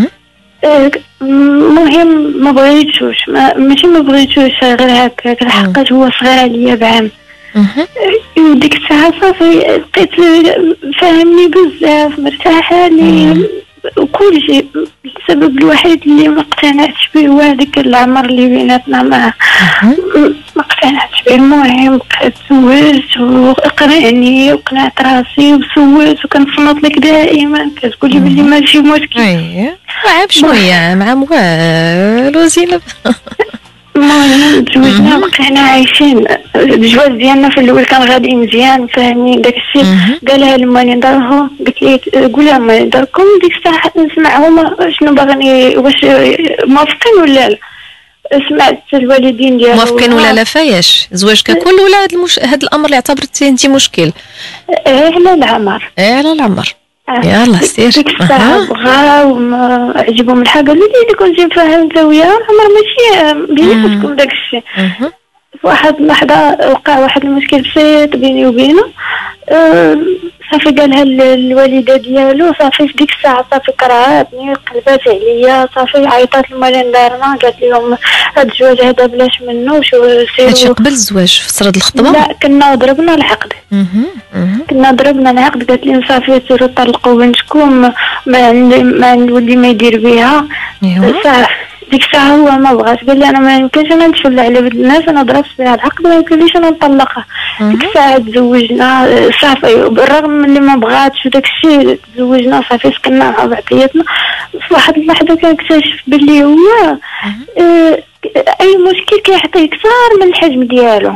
المهم ما بغيتوش، ما ماشي ما بغيتوش غير هكاك، لحقاش هو صغير عليا بعام. ديك الساعه صافي لقيت فاهمني بزاف، مرتاحه لي وكل شيء. السبب الوحيد اللي ما اقتنعتش به هو هذاك العمر اللي بيناتنا معاه، ما اقتنعتش به. المهم بقيت سولت وقنعني وقنعت راسي وسولت وكنصنت لك دائما، كتقولي بلي ماشي مشكل. اييه عاب شويه مع والو زينب. المهم تزوجنا بقينا عايشين الجواز ديالنا في الاول كان غادي مزيان فاهمين داك الشيء. قالها لماني دارهم قلت لي قولها ماني داركم ديك الساعه نسمعهم شنو باغيني واش موافقين ولا لا. سمعت الوالدين ديالو موافقين ولا لا فاياش زواج ككل ولا هذا المش... هذا الامر اللي اعتبرتيه انت مشكل؟ ايه على العمر ايه على العمر يلا سير. ديك الساعه بغاو عجبهم الحاجه اللي اللي كنت نفهم انت وياه العمر ماشي بيناتكم داك الشيء. في واحد اللحظه وقع واحد المشكل بسيط بيني وبينه أه صافي قالها الوالده ديالو صافي في ديك الساعه صافي كرهتني قلبات عليا صافي عيطات لمالين دارنا قالت لهم هاد الزواج هذا بلاش منه شو سيروا. هادشي قبل الزواج في سرد الخطبه؟ لا كنا ضربنا العقد. كنا ضربنا العقد قالت لهم صافي سيروا طلقوا بنتكم ما عندي ما عندي ولدي ما يدير بها. صافي ديك الساعه هو ما بغاش قال لي انا ما يمكنش انا نتفلى على بنت الناس انا ضربت بها العقد ما يمكنليش انا نطلقها. ديك الساعه تزوجنا صافي بالرغم من اللي ما بغاتش وداك الشيء تزوجنا صافي سكننا مع بعضياتنا. في واحد اللحظه كنكتشف باللي هو اه اي مشكل كيعطيه كثار من الحجم ديالو.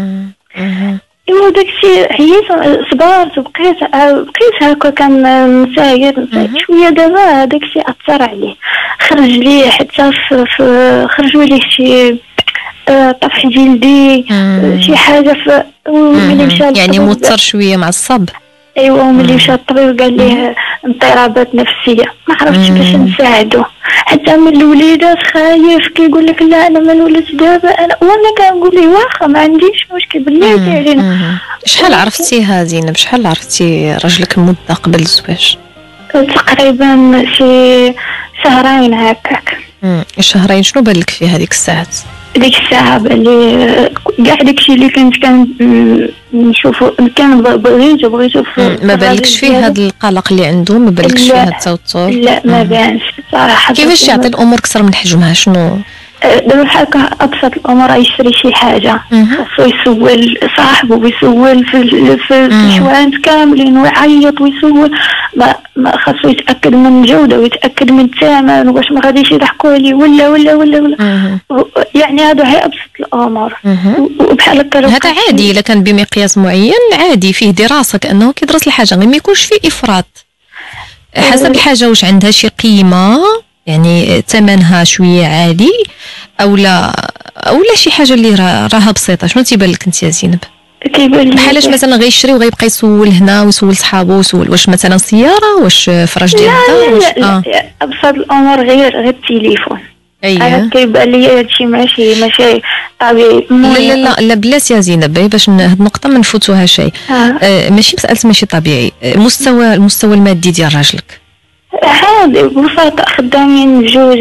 ايوا داك الشيء حييت صبرت وبقيت بقيت هكا كان مساير شويه دابا داك الشيء اثر عليه خرج لي حتى في, في خرجوا ليه شي طفح جلدي شي حاجه في ملي مشى يعني مضطر شويه مع الصب. ايوا ملي مشى الطبيب قال ليه اضطرابات نفسيه ما عرفتش باش نساعدو حتى من الوليدات خايف كيقول لك لا انا ما نولدش دابا انا وانا كنقول ليه واخا ما عنديش مشكل بلاتي علينا. شحال عرفتيها زينب شحال عرفتي راجلك المده قبل الزواج؟ تقريبا شي شهرين هكاك. شهرين شنو بان لك في هذيك الساعات؟ ديك الساعه اللي كاع داكشي اللي كنت كنشوفو كان بغيتو بغيتو ما بالكش فيه هذا القلق اللي عنده ما بالكش فيه هذا التوتر؟ لا ما بانش صراحه. كيفاش يعطي الامور اكثر من حجمها شنو؟ دابا بحال ابسط الامور يشري شي حاجه خاصو يسول صاحبه ويسول في في الحوانت كاملين ويعيط ويسول ما, ما خاصو يتاكد من الجوده ويتاكد من الثمن واش ما غاديش يضحكوا عليه ولا ولا ولا ولا يعني هادو هي ابسط الامور. وبحال هكا هذا عادي الا كان بمقياس معين عادي فيه دراسه كانه كيدرس الحاجه غير ما يكونش فيه افراط حسب الحاجه واش عندها شي قيمه يعني ثمنها شويه عالي او لا او لا شي حاجه اللي راها بسيطه. شنو تيبان لك انت يا زينب؟ كيبان لي بحالاش مثلا غيشري وغيبقى يسول هنا ويسول صحابو ويسول واش مثلا سياره واش فراش ديال الدار واش اه ابسط الامور غير غير التليفون. اييه كيبان لي هادشي ماشي ماشي طبيعي. لا لا لا لا بلاش يا زينب باش هاد النقطه ما نفوتوها شيء. آه. آه ماشي مساله ماشي طبيعي. المستوى المستوى المادي ديال راجلك عادي بساطة خدامين بجوج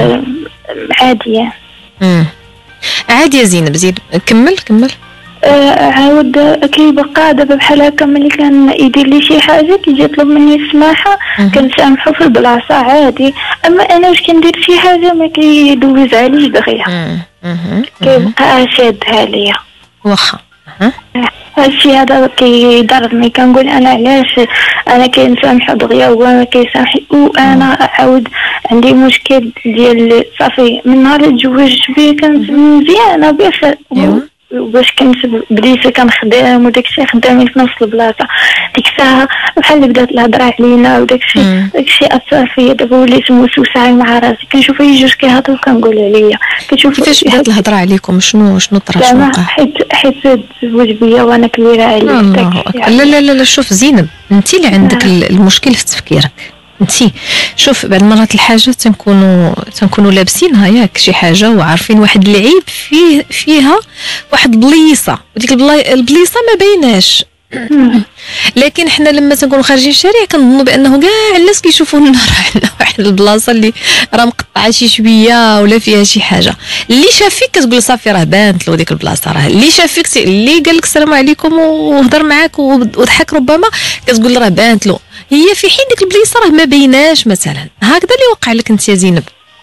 عادية. امم عادي يا زينب زيد كمل كمل. آه عاود كيبقى دابا بحال هكا ملي كان يدير لي شي حاجة كيجي يطلب مني السماحة كنسامحو في البلاصة عادي. اما انا واش كندير شي حاجة ما كيدوز عليش دغيا كيبقى شادها ليا واخا. هادشي هذا كيضرني كنقول انا علاش انا كنسامحو دغيا وهو ما كيسامحش وانا عاود عندي مشكل ديال صافي من نهار اللي تزوجت بيه كنت مزيانه بخير باش كنت بديت كنخدم وداكشي خدامين في نفس البلاصه. ديك الساعه بحال اللي بدات الهضره علينا وداكشي داكشي اثر فيا. دابا وليت موسوسه مع راسي كنشوف اي جوج كيهضروا كنقول عليا كتشوف كيفاش بدات الهضره عليكم شنو شنو طرا شنو وقع؟ حيت حيت تزوج بيا وانا كبيره عليه. لا لا لا شوف زينب انت اللي عندك المشكل في تفكيرك انت. شوف بعض المرات الحاجه تنكونوا تنكونوا لابسينها ياك شي حاجه وعارفين واحد العيب فيه فيها واحد البليصه وديك البليصه ما بايناش لكن حنا لما تنكونوا خارجين الشارع كنظنوا بانه كاع الناس كيشوفوا لنا راه واحد البلاصه اللي راه مقطعه شي شويه ولا فيها شي حاجه. اللي شافك كتقول صافي راه بانت له ديك البلاصه. راه اللي شافك اللي قال لك السلام عليكم وهضر معاك وضحك ربما كتقول راه بانت له. هي في حين ديك البلاصه راه ما بيناش مثلا. هكذا اللي وقع لك انت يا زينب.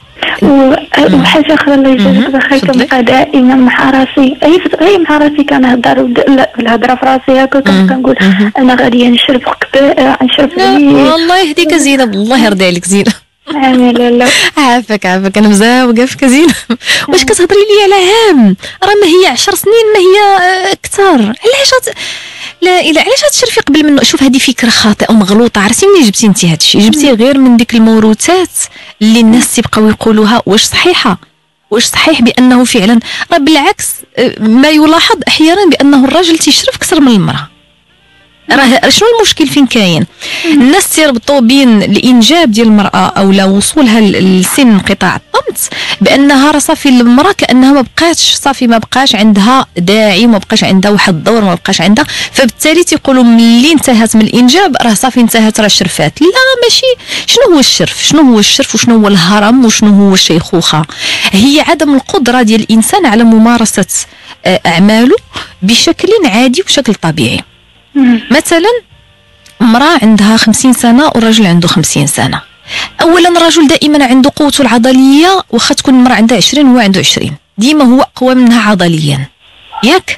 وحاجه اخرى الله يجازيك بخير كنبقى دائما مع راسي اي مع راسي كنهضر الهضره في راسي هكا كنقول انا غاديه نشرب نشرب الله يهديك زينب الله يرضي عليك زينب. امين لاله. عافاك عافاك انا مزاوقه فيك زينب. واش كتهضري لي على عام؟ راه ما هي عشر سنين ما هي اكثر. علاش هت... لا الا علاش هتشرفي قبل منه؟ شوف هذه فكره خاطئه ومغلوطه. عرفتي منين جبتي انت هذا الشيء؟ جبتي غير من ديك الموروثات اللي الناس تيبقاو يقولوها. واش صحيحه؟ واش صحيح بانه فعلا راه بالعكس ما يلاحظ احيانا بانه الراجل تيشرف اكثر من المراه. راه شنو المشكل فين كاين؟ الناس تيربطوا بين الانجاب ديال المراه او لا وصولها لسن انقطاع الطمث بانها راه صافي المراه كانها ما بقاتش صافي ما بقاش عندها داعي وما بقاش عندها واحد الدور ما بقاش عندها، فبالتالي تيقولوا ملي انتهت من الانجاب راه صافي انتهت راه شرفات. لا ماشي. شنو هو الشرف؟ شنو هو الشرف وشنو هو الهرم وشنو هو الشيخوخه؟ هي عدم القدره ديال الانسان على ممارسه اعماله بشكل عادي وبشكل طبيعي. مثلا امرأة عندها خمسين سنة والرجل عنده خمسين سنة. أولا الرجل دائما عنده قوته العضلية، واخا تكون المرأة عندها عشرين وهو عنده عشرين ديما هو أقوى منها عضليا، ياك؟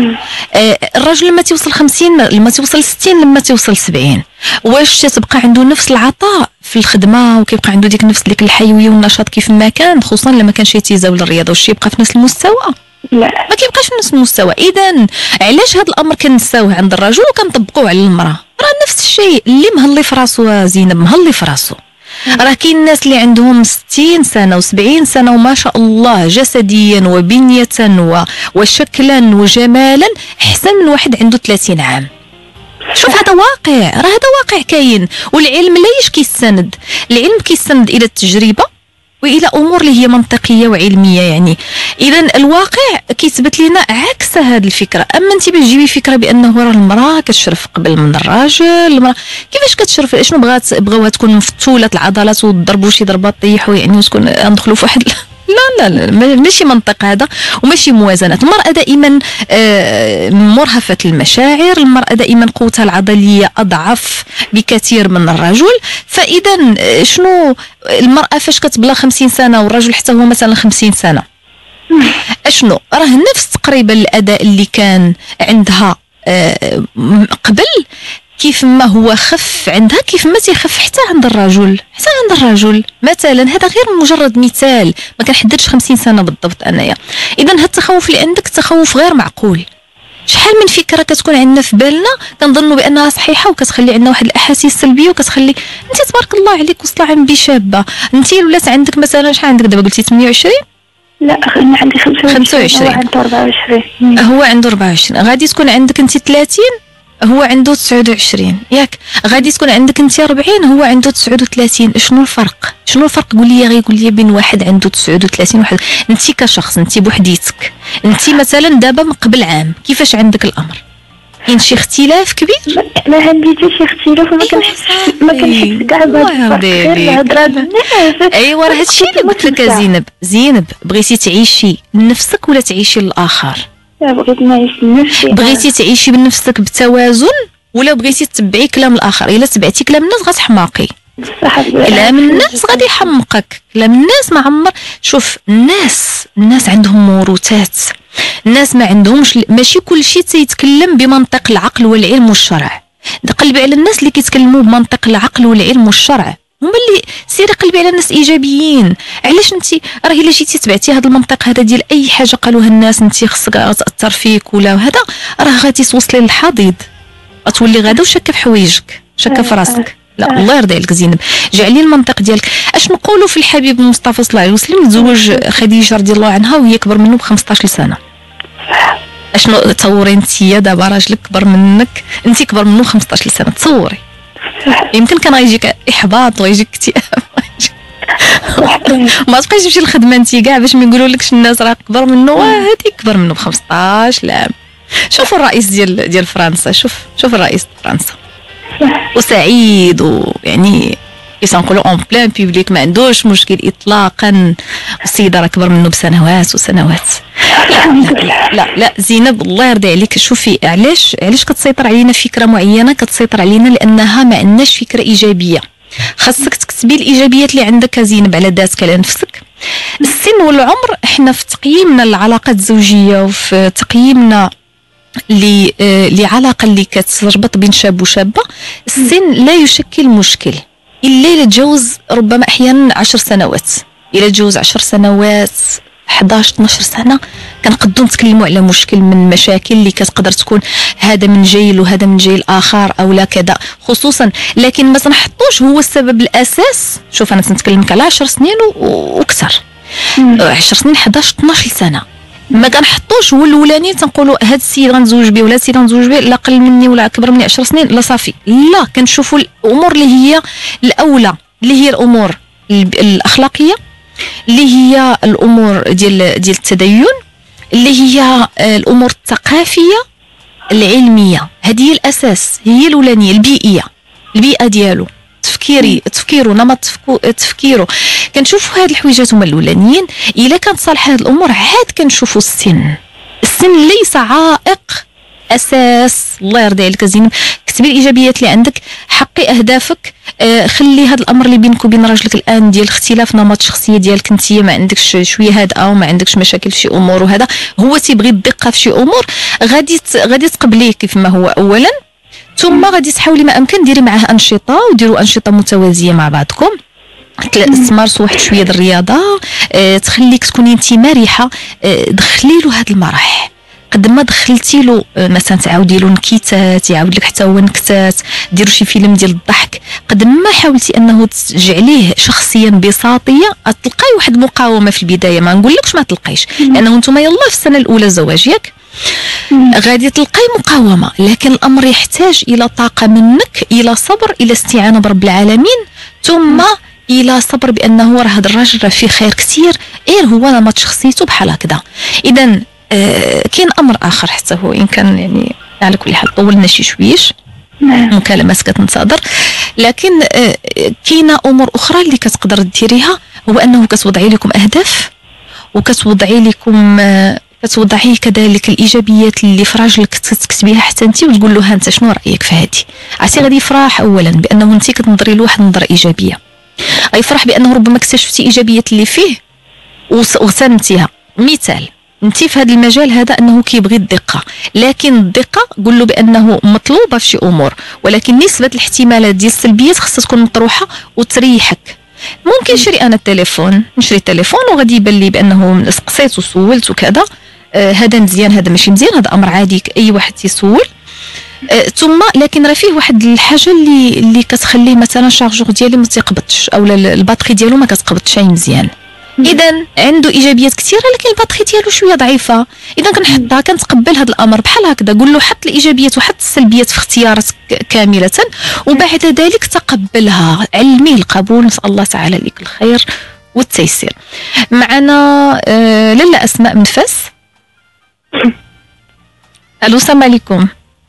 آه الرجل لما توصل خمسين لما توصل ستين لما توصل سبعين واش تبقى عنده نفس العطاء في الخدمة وكيبقى عنده ديك نفس ديك الحيوية والنشاط كيف ما كان، خصوصا لما كانش يتزاول الرياضة؟ واش يبقى في نفس المستوى؟ لا ما كيبقاش في نفس المستوى. اذا علاش هذا الامر كنساوه عند الرجل وكنطبقوه على المراه؟ راه نفس الشيء اللي مهلي في راسو زينب، مهلي في راسو. راه كاين الناس اللي عندهم ستين سنه وسبعين سنه وما شاء الله جسديا وبنيه و... وشكلا وجمالا احسن من واحد عنده ثلاثين عام. شوف هذا واقع، راه هذا واقع كاين. والعلم ليش كيستند؟ العلم كيستند الى التجربه والى امور اللي هي منطقيه وعلميه يعني. اذا الواقع كيثبت لنا عكس هذه الفكره. اما انت باش تجيبي فكره بانه راه المراه كتشرف قبل من الراجل، المراه كيفاش كتشرف؟ شنو بغات بغاوها تكون مفتوله العضلات وتضربوا شي ضربات طيحوا يعني وتكون ندخلوا في واحد لا لا لا ماشي منطق هذا وماشي موازنات. المرأة دائما مرهفة المشاعر، المرأة دائما قوتها العضلية أضعف بكثير من الرجل. فإذا شنو المرأة فاش كتبلغ خمسين سنة والرجل حتى هو مثلا خمسين سنة اشنو راه نفس تقريبا الأداء اللي كان عندها قبل، كيف ما هو خف عندها كيف ما تيخف حتى عند الرجل حتى عند الرجل مثلا. هذا غير مجرد مثال، ما كنحددش خمسين سنه بالضبط انايا. اذا هذا التخوف اللي عندك تخوف غير معقول. شحال من فكره كتكون عندنا في بالنا كنظنوا بانها صحيحه وكتخلي عندنا واحد الاحاسيس سلبيه وكتخلي انت تبارك الله عليك وصله عمري شابه انت ولات عندك مثلا شحال عندك دابا قلتي ثمانية وعشرين؟ لا انا عندي خمسة وعشرين هو عنده أربعة وعشرين هو عنده أربعة وعشرين. غادي تكون عندك انت ثلاثين هو عنده تسعة وعشرين ياك؟ غادي تكون عندك انت أربعين هو عنده تسعة وثلاثين. شنو الفرق؟ شنو الفرق؟ قول لي غير قول لي بين واحد عنده تسعة وثلاثين وواحد انت كشخص انت بوحديتك انت مثلا دابا من قبل عام كيفاش عندك الامر؟ كاين شي اختلاف كبير؟ ما عندي حتى شي اختلاف وما كنحس ما كنحس كاع بهذا الهضره. ايوا راه هادشي اللي قلت لك زينب. زينب بغيتي تعيشي لنفسك ولا تعيشي للاخر؟ بغيت نعيش لنفسي. بغيتي تعيشي بنفسك بتوازن ولا بغيتي تتبعي كلام الاخر؟ الا تبعتي كلام الناس غتحماقي. كلام الناس غادي يحمقك. كلام الناس ما عمر. شوف الناس الناس عندهم موروثات. الناس ما عندهمش ماشي كل شيء تيتكلم بمنطق العقل والعلم والشرع. قلبي على الناس اللي كيتكلموا بمنطق العقل والعلم والشرع هما اللي سيري قلبي على الناس ايجابيين. علاش انت راه الا جيتي تبعتي هذا المنطق هذا ديال اي حاجه قالوها الناس انت خصك تاثر فيك ولا هذا راه غادي توصلي للحضيض، غتولي غادا وشاكه في حوايجك شاكه في راسك. لا الله يرضي عليك زينب جعلي المنطق ديالك. اش نقولوا في الحبيب المصطفى صلى الله عليه وسلم تزوج خديجه رضي الله عنها وهي كبر منه ب خمسطاش سنه. اشنو تصوري انت دابا راجلك كبر منك انت كبر منه خمسطاش سنه تصوري يمكن كان غيجيك احباط ويجيك اكتئاب ما تبقايش تمشي للخدمه انت كاع باش ما يقولوا لكش الناس راه كبر منه هذيك كبر منه ب خمسطاش عام. شوف الرئيس ديال ديال فرنسا شوف شوف الرئيس ديال فرنسا وسعيد ويعني يسنقولوا اون بلان بيبليك ما عندوش مشكل اطلاقا. السيده راه كبر منه بسنوات وسنوات. لا لا لا, لا زينب الله يرضي عليك شوفي علاش علاش كتسيطر علينا فكره معينه؟ كتسيطر علينا لانها ما عندناش فكره ايجابيه. خاصك تكتبي الايجابيات اللي عندك زينب على ذاتك على نفسك. السن والعمر احنا في تقييمنا للعلاقات الزوجيه وفي تقييمنا لعلاقه اللي كتربط بين شاب وشابه السن لا يشكل مشكل. الا الا تجاوز ربما احيانا عشر سنوات، الا تجاوز عشر سنوات حداش اثناش سنه كنقدروا نتكلموا على مشكل من المشاكل اللي كتقدر تكون هذا من جيل وهذا من جيل اخر او لا كذا خصوصا، لكن ما تنحطوش هو السبب الاساس. شوف انا تنتكلمك على عشر سنين واكثر، عشر سنين حداش اثناش سنه ما كنحطوش هو الاولاني تنقولوا هذا السيد غنتزوج به ولا السيد غنتزوج به لا اقل مني ولا اكبر مني عشر سنين لا صافي، لا كنشوفوا الامور اللي هي الاولى، اللي هي الامور الاخلاقيه، اللي هي الامور ديال ديال التدين، اللي هي الامور الثقافيه العلميه. هذه هي الاساس، هي الاولانيه، البيئيه، البيئه ديالو، تفكيري تفكيرو نمط تفكيرو. كنشوفوا هاد الحويجات هما الاولانيين. الا كانت صالحه هاد الامور عاد كنشوفوا السن. السن ليس عائق اساس. الله يرضي عليك زينب، كتبي الايجابيات اللي عندك، حقي اهدافك، آه خلي هذا الامر اللي بينك وبين راجلك الان ديال اختلاف نمط الشخصيه ديالك انت، ما عندكش شويه هادئه وما عندكش مشاكل في شي امور، وهذا هو تيبغي الدقه في شي امور، غادي غادي تقبليه كيف ما هو اولا، ثم غادي تحاولي ما امكن ديري معاه انشطه وديروا انشطه متوازيه مع بعضكم، تمارسوا واحد شويه د الرياضه، آه تخليك تكوني انت مرحه، آه دخلي له هاد المرح. قد ما دخلتي له مثلا تعاودي له نكتات، يعاود لك حتى هو نكتات، ديروا شي فيلم ديال الضحك، قد ما حاولتي انه تجعليه شخصيا بساطيه، تلقاي واحد المقاومه في البدايه، ما نقولكش ما تلقايش، لانه نتوما يلاه في السنه الاولى زواج ياك غادي تلقاي مقاومه، لكن الامر يحتاج الى طاقه منك، الى صبر، الى استعانه برب العالمين، ثم الى صبر بانه راه هذا الراجل راه فيه خير كثير، غير هو نمط شخصيته بحال هكذا. اذا آه كاين امر اخر حتى هو ان كان يعني على كل حال طولنا شي شويش مكالمات كتنتظر، لكن آه كاينه امور اخرى اللي كتقدر ديريها، هو انه كتوضعي لكم اهداف، وكتوضعي لكم آه كتوضعي كذلك الايجابيات اللي في راجلك تكتبيها حتى انت، وتقول له ها انت شنو رايك في هذه. عرفتي غادي يفرح اولا بانه انت كتنظري له واحد النظره ايجابيه، غيفرح بانه ربما اكتشفتي ايجابيات اللي فيه وغتنمتيها. مثال انت في هذا المجال هذا انه كيبغي الدقه، لكن الدقه قول له بانه مطلوبه في شي امور، ولكن نسبه الاحتمالات ديال السلبيات خصها تكون مطروحه وتريحك. ممكن نشري انا التليفون، نشري التليفون وغادي يبان لي بانه سقسيت وسولت وكذا، آه هذا مزيان هذا ماشي مزيان، هذا امر عادي اي واحد تيسول، آه ثم لكن راه فيه واحد الحاجه اللي اللي كتخليه مثلا شارجور ديالي ما تيقبضش، اولا الباتري ديالو ما كتقبضش مزيان. اذا عنده ايجابيات كثيره لكن الباتري ديالو شويه ضعيفه، اذا كنحطها كنتقبل هذا الامر بحال هكذا، قول له حط الايجابيات وحط السلبيات في اختياراتك كامله، وبعد ذلك تقبلها، علميه القبول. نسال الله تعالى لك الخير والتيسير. معنا آه لاله اسماء من فاس. الو السلام عليكم.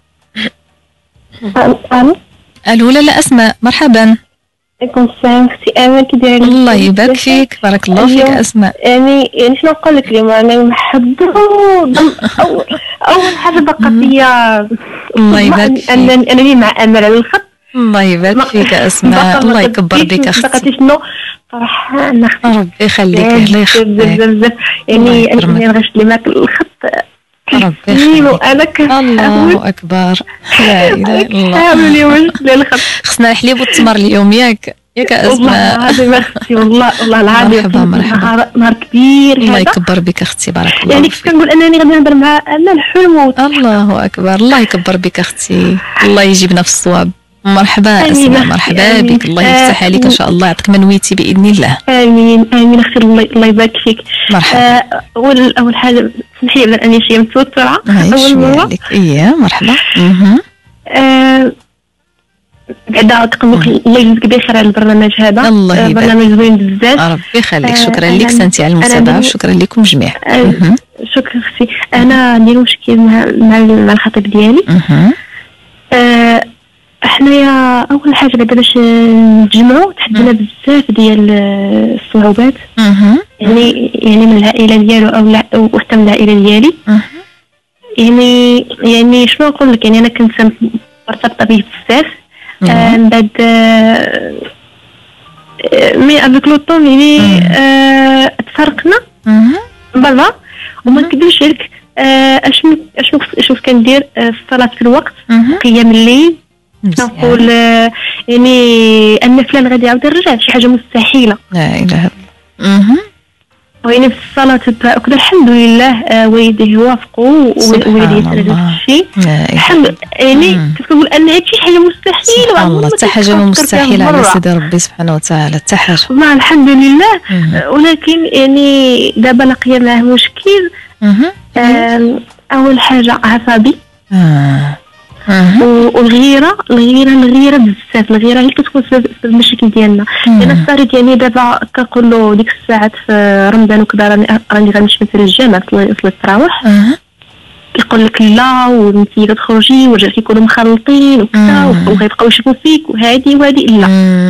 الو الو لاله اسماء مرحبا. عليكم السلام اختي امل، كي دايره؟ الله يبارك فيك، بارك الله فيك اسماء. يعني يعني شنو نقول لك اليوم، انا محبوب اول اول حاجه بقى فيا الله يبارك فيك انني انني مع امل على الخط. الله يبارك فيك اسماء، الله يكبر بك اختي. بقيتي شنو فرحانه اختي، ربي يخليك، الله يخليك بزاف. يعني انا غشت لي معك الخط ربي يخليك، وانا الله اكبر. لا اله الا الله، كامل اليوم الخط خصنا الحليب والتمر اليوم ياك ياك اسماء. والله العظيم اختي، والله والله العظيم مرحبا مرحبا، نهار كبير هذا، الله يكبر بك اختي، بارك الله يعني فيك. كنت كنقول انني غادي نهضر مع انا الحلم. الله اكبر، الله يكبر بك اختي، الله يجيبنا في الصواب. مرحبا اسماء، مرحبا بك، الله يفتح عليك ان شاء الله، يعطيك ما نويتي باذن الله. امين امين اختي، الله يبارك فيك. مرحبا. اول اول حاجه سمحي لي انني شي متوتره اول مره. اييه مرحبا. اها بعدا كنقول الله يجزيك بخير على البرنامج هذا، الله يبارك، برنامج زوين بزاف. ربي يخليك، شكرا لك سنتي على المتابعه، وشكرا لكم جميع. شكرا اختي. انا عندي مشكل مع مع الخطيب ديالي. اها حنايا اول حاجه بعدا باش نتجمعوا تحدينا بزاف ديال الصعوبات، يعني يعني من العائله ديالو او لا وحتى من العائله ديالي. يعني يعني شنو نقول لك، يعني انا كنت مرتبطه به بزاف، من بعد مي افيك لو طون يعني تفرقنا برا، وما نكذبش عليك اشنو اشنو اشنو كندير في الصلاه في الوقت، قيام الليل، نقول يعني ان فلان غادي يعاود يرجع شي حاجه مستحيله. لا اله الا الله. ويعني في الصلاة وكذا الحمد لله والديه يوافقوا ووالدي يساعدوا في الشيء. الحمد يعني كتقول ان هادشي حاجه مستحيله. سبحان الله، حتى حاجه ما مستحيله على سيدي ربي سبحانه وتعالى، حتى حاجه. والله الحمد لله. ولكن يعني دابا لقيا معاه مشكل. اول حاجه عصبي. اه والغيره الغيره الغيره بزاف. الغيره هي كتكون سبب المشاكل ديالنا. انا صارت يعني دابا كنقول له ديك الساعات في رمضان وكذا راني راني غنمشي مثلا للجامع في التراويح. كيقول لك لا وانتي كتخرجي ورجال كيكونوا مخلطين وكذا وغيبقاو يشوفوا فيك وهادي وهادي. لا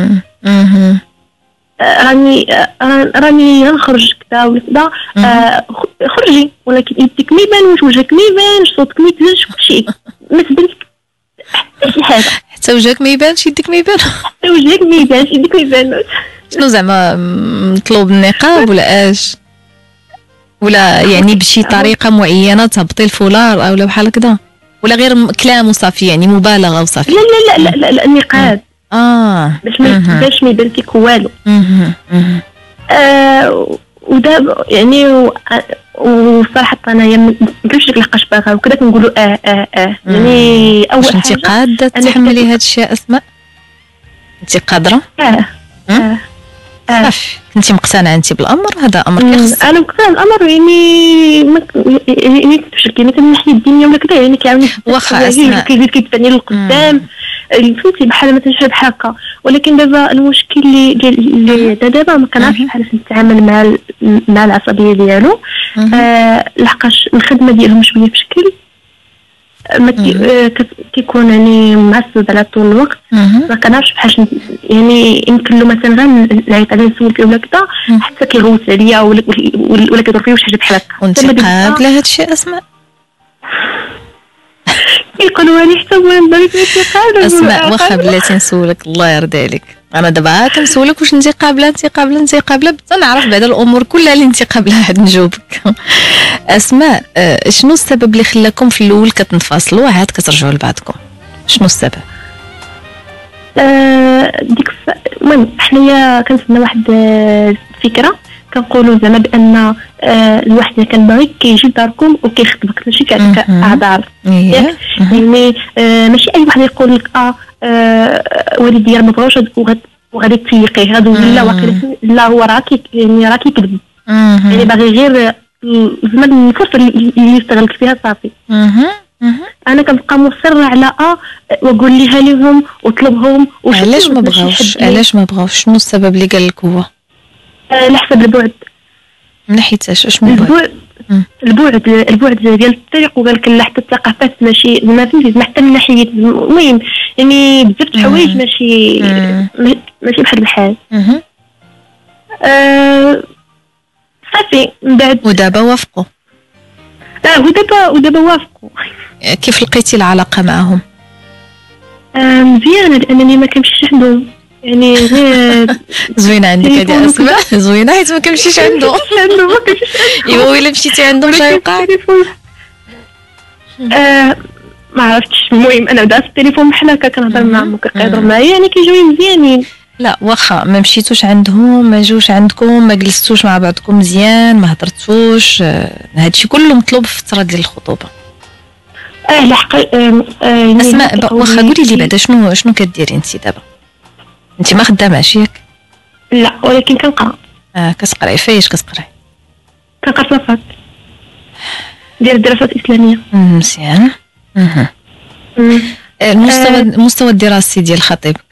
راني راني غنخرج كذا ولا كذا. خرجي ولكن يديك ما يبانش، وجهك ما يبانش، صوتك ما يبانش، كلشي ما تبانش حتى شي حاجه. حتى وجهك ما يبانش، يديك ما يبان. حتى وجهك ما يبانش، يديك ما يبانش. شنو زعما مطلوب النقاب ولا اش؟ ولا يعني بشي طريقه معينه تهبطي الفولار او بحال هكذا، ولا غير كلام وصافي يعني مبالغه وصافي؟ لا لا لا لا لا النقاب اه باش ما باش ما يبان فيك والو. آه ودابا يعني وصراحه انايا ما كنتش ديك لحقاش باغا وكذا كنقولوا اه اه اه يعني اول حاجه. انت قاده تحملي هذا الشيء اسماء؟ انت قادره؟ اه اه صافي كنتي مقتنعه انت بالامر هذا امر كيخص. انا مقتنعه الامر يعني ما يعني كتشكي مثلا من الناحيه الدينيه ولا كذا يعني كيعاوني واخا اسماء كيزيد كيتبني للقدام فهمتي بحال مثلا شي بحال هكا. ولكن دابا المشكل اللي اللي دابا ما كنعرفش بحال نتعامل مع مع العصبيه ديالو. آه لحقاش الخدمه ديالهم شويه في شكل ما كيكون يعني معصب على طول الوقت. ما كنعرفش بحال يعني يمكن له مثلا غير نعيط عليه نسول فيه ولا كذا حتى كيغوت عليا ولا ولا كيدور فيه شي حاجه بحال هكا. وانت قابله هذا الشيء اسماء؟ يقولوا لي حتى ما نقدرش نتقابل. اسماء واخا بلاتي نسولك الله يرضي عليك، انا دابا كنسولك واش انت قابله انت قابله انت قابله حتى نعرف بعد الامور كلها اللي انت قابله عاد نجاوبك. اسماء آه شنو السبب اللي خلاكم في الاول كتنفصلوا عاد كترجعوا لبعضكم؟ شنو السبب؟ آه ديك المهم حنايا كانت عندنا واحد الفكره كنقولوا زعما بان آه الواحد اللي كان باغي كيجي لداركم وكيخطبك ماشي كاعذار. يعني آه ماشي اي واحد يقول لك اه, آه والدي ما بغاوش وغادي تسيقيه هذا لا واقيلا لا هو راه يعني راه كيكذب يعني باغي غير زعما الفرصه اللي يستغلك فيها صافي. انا كنبقى مصره على اه وقول ليها لهم وطلبهم. علاش ما بغاوش؟ علاش ما بغاوش؟ شنو السبب اللي قال لك هو؟ على حسب البعد. من ناحيه اش؟ اش من البعد؟ البعد البعد ديال الطريق وقال لك لا حتى الثقافات ماشي ما فهمتيش حتى من ناحيه المهم يعني بزاف د الحوايج ماشي ماشي بحال الحال. آه صافي من بعد ودابا وافقوا؟ اه ودابا ودابا وافقوا. كيف لقيتي العلاقه معهم؟ آه مزيانه لانني ما كنمشيش عندهم يعني غير زوينه عندك هذه اسماء زوينه حيت ما كنمشيش عندهم. ايوا ويلا مشيتي عندهم شنو يوقع؟ آه ما عرفتش. المهم انا دازت التليفون بحال هكا كنهضر معاهم وكيهضروا معايا يعني كيجيو مزيانين. لا واخا ما مشيتوش عندهم ما جوش عندكم ما جلستوش مع بعضكم مزيان ما هضرتوش هادشي كله مطلوب في الفتره ديال الخطوبه. اه لحق آه آه اسماء واخا قولي لي بعدا شنو شنو كديري انت دابا؟ انت ما خداماش ياك؟ لا ولكن كنقرا. اه كتقراي فايش كتقراي؟ كنقرا صفات ديال الدراسات الاسلاميه. مزيان. اها المستوى المستوى الدراسي ديال خطيبك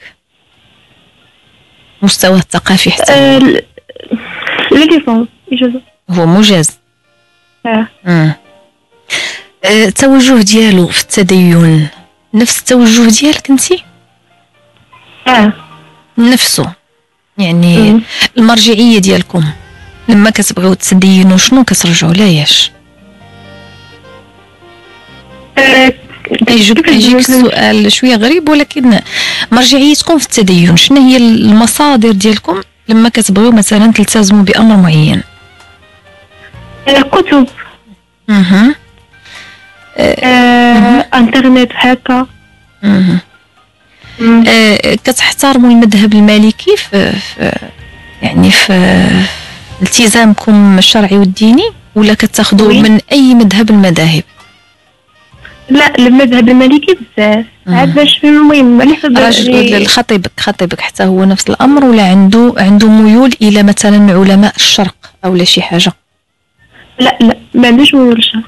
مستوى الثقافي حتى آه لا ليسونس اجازه هو مجاز. اه امم التوجه ديالو في التدين نفس التوجه ديالك انتي؟ اه نفسه يعني مم. المرجعيه ديالكم لما كتبغيو تدينوا شنو كترجعوا لياش؟ آه يجيك السؤال شويه غريب ولكن مرجعيتكم في التدين شنو هي المصادر ديالكم لما كتبغيو مثلا تلتزموا بامر معين؟ كتب. اها آه انترنت هكا. اها آه كتحترموا المذهب المالكي في, في يعني في التزامكم الشرعي والديني، ولا كتاخذوا من اي مذهب المذاهب؟ لا المذهب المالكي بزاف عاد باش في المهم رجل خطيبك خطيبك حتى هو نفس الامر، ولا عنده عنده ميول الى مثلا علماء الشرق او لا شي حاجه؟ لا لا ما عندوش ميول الشرق.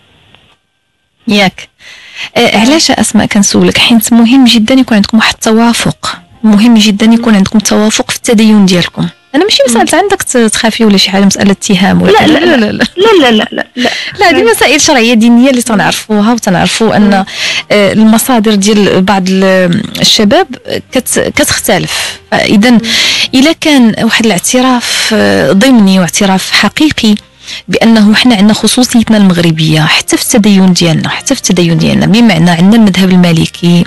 ياك آه علاش اسماء كنسولك؟ حيت مهم جدا يكون عندكم واحد التوافق، مهم جدا يكون عندكم توافق في التدين ديالكم. انا ماشي مساله عندك تخافي ولا شي حاجه، مساله اتهام ولا لا لا لا لا لا لا لا لا, لا. لا دي مسائل شرعيه دينيه اللي تنعرفوها، وتنعرفوا ان المصادر ديال بعض الشباب كتختلف. اذا اذا كان واحد الاعتراف ضمني واعتراف حقيقي بانه حنا عندنا خصوصيتنا المغربيه حتى في التدين ديالنا، حتى في التدين ديالنا، بمعنى عندنا المذهب المالكي،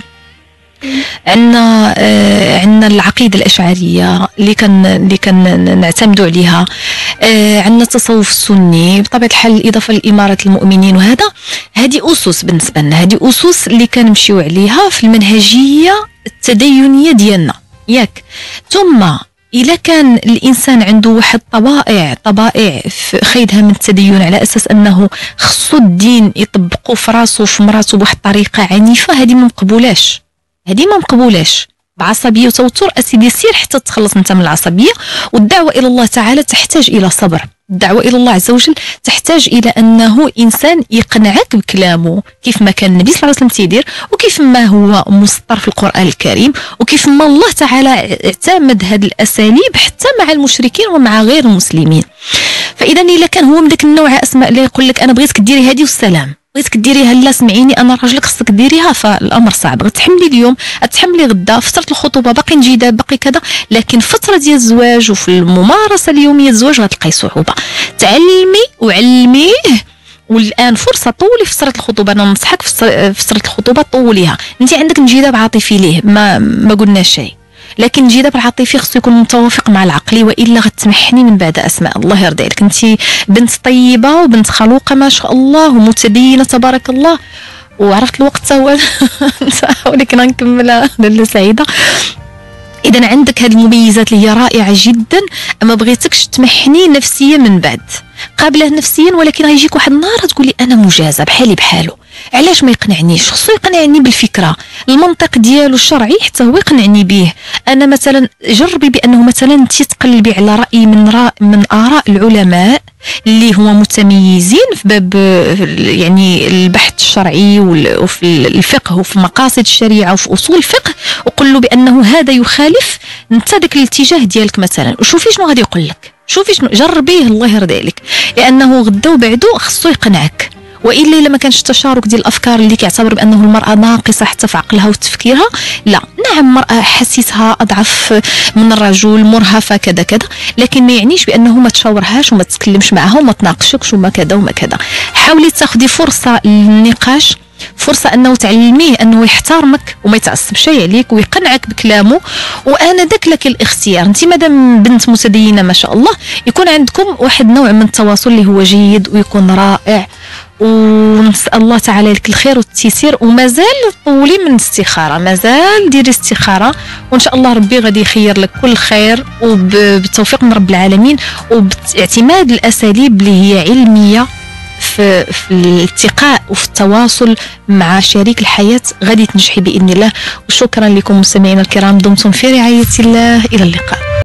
عندنا آه عندنا العقيده الاشعريه اللي كان اللي كنعتمدوا عليها، آه عندنا التصوف السني بطبيعه الحال، الاضافه لاماره المؤمنين، وهذا هذه اسس بالنسبه لنا، هذه اسس اللي كنمشيو عليها في المنهجيه التدينيه ديالنا ياك. ثم إلا كان الإنسان عنده واحد طبائع طبائع خيدها من التدين على أساس أنه خصو الدين يطبقه في راسه في مراته بواحد الطريقة عنيفة، هذه ما مقبولاش، هذه ما مقبولاش بعصبية وتوتر. أسيدي سير حتى تخلص أنت من العصبية. والدعوة إلى الله تعالى تحتاج إلى صبر، الدعوة إلى الله عز وجل تحتاج إلى أنه إنسان يقنعك بكلامه كيف ما كان النبي صلى الله عليه وسلم تيدير، وكيف ما هو مسطر في القرآن الكريم، وكيف ما الله تعالى اعتمد هذه الأساليب حتى مع المشركين ومع غير المسلمين. فإذا إلا كان هو من ذاك النوع أسماء اللي يقول لك أنا بغيتك ديري هذه والسلام، بغيتك ديريها لا سمعيني انا راجلك خصك ديريها، فالامر صعب. غتحملي اليوم تحملي غدا، فتره الخطوبه باقي نجيدات باقي كذا، لكن فتره ديال الزواج وفي الممارسه اليوميه الزواج غتلقاي صعوبه. تعلمي وعلميه، والان فرصه طولي في فتره الخطوبه. انا ننصحك في فتره الخطوبه طوليها. انت عندك انجذاب عاطفي ليه، ما ما قلنا شيء، لكن الانجذاب العاطفي خصو يكون متوافق مع العقل، والا غتمحني من بعد اسماء. الله يرضي عليك، انت بنت طيبه وبنت خلوقه ما شاء الله ومتدينه تبارك الله، وعرفت الوقت هو ولكن نكملها لاله سعيده. اذا عندك هذه المميزات اللي هي رائعه جدا، اما بغيتكش تمحني نفسيا من بعد، قابله نفسيا، ولكن غيجيك واحد النهار تقولي انا مجازه بحالي بحالو. علاش ما يقنعنيش؟ خصو يقنعني بالفكره، المنطق ديالو الشرعي حتى هو يقنعني به. انا مثلا جربي بانه مثلا انت تقلبي على راي من رأي من اراء العلماء اللي هما متميزين في باب يعني البحث الشرعي وفي الفقه وفي مقاصد الشريعه وفي اصول الفقه، وقل له بانه هذا يخالف انت داك الاتجاه ديالك مثلا، وشوفي شنو غادي يقول لك، شوفي شنو جربيه الله يرضي عليك، لانه غدا وبعدو خصو يقنعك. والا الا ما كانش التشارك ديال الافكار اللي كيعتبر بانه المراه ناقصه حتى في عقلها وتفكيرها، لا نعم المراه حسيتها اضعف من الرجل، مرهفه كذا كذا، لكن ما يعنيش بانه ما تشاورهاش وما تتكلمش معها وما تناقشكش وما كذا وما كذا. حاولي تاخذي فرصه للنقاش، فرصه انه تعلميه انه يحترمك وما يتعصبش عليك ويقنعك بكلامه، وانا ذاك لك الاختيار. انت مادام بنت متدينه ما شاء الله، يكون عندكم واحد نوع من التواصل اللي هو جيد ويكون رائع، ونسال الله تعالى لك الخير والتيسير. ومازال طولي من الاستخاره، مازال ديري استخاره، وان شاء الله ربي غادي يخير لك كل خير وبالتوفيق من رب العالمين، وباعتماد الاساليب اللي هي علميه في, في الالتقاء وفي التواصل مع شريك الحياه غادي تنجحي باذن الله. وشكرا لكم مستمعينا الكرام، دمتم في رعايه الله، الى اللقاء.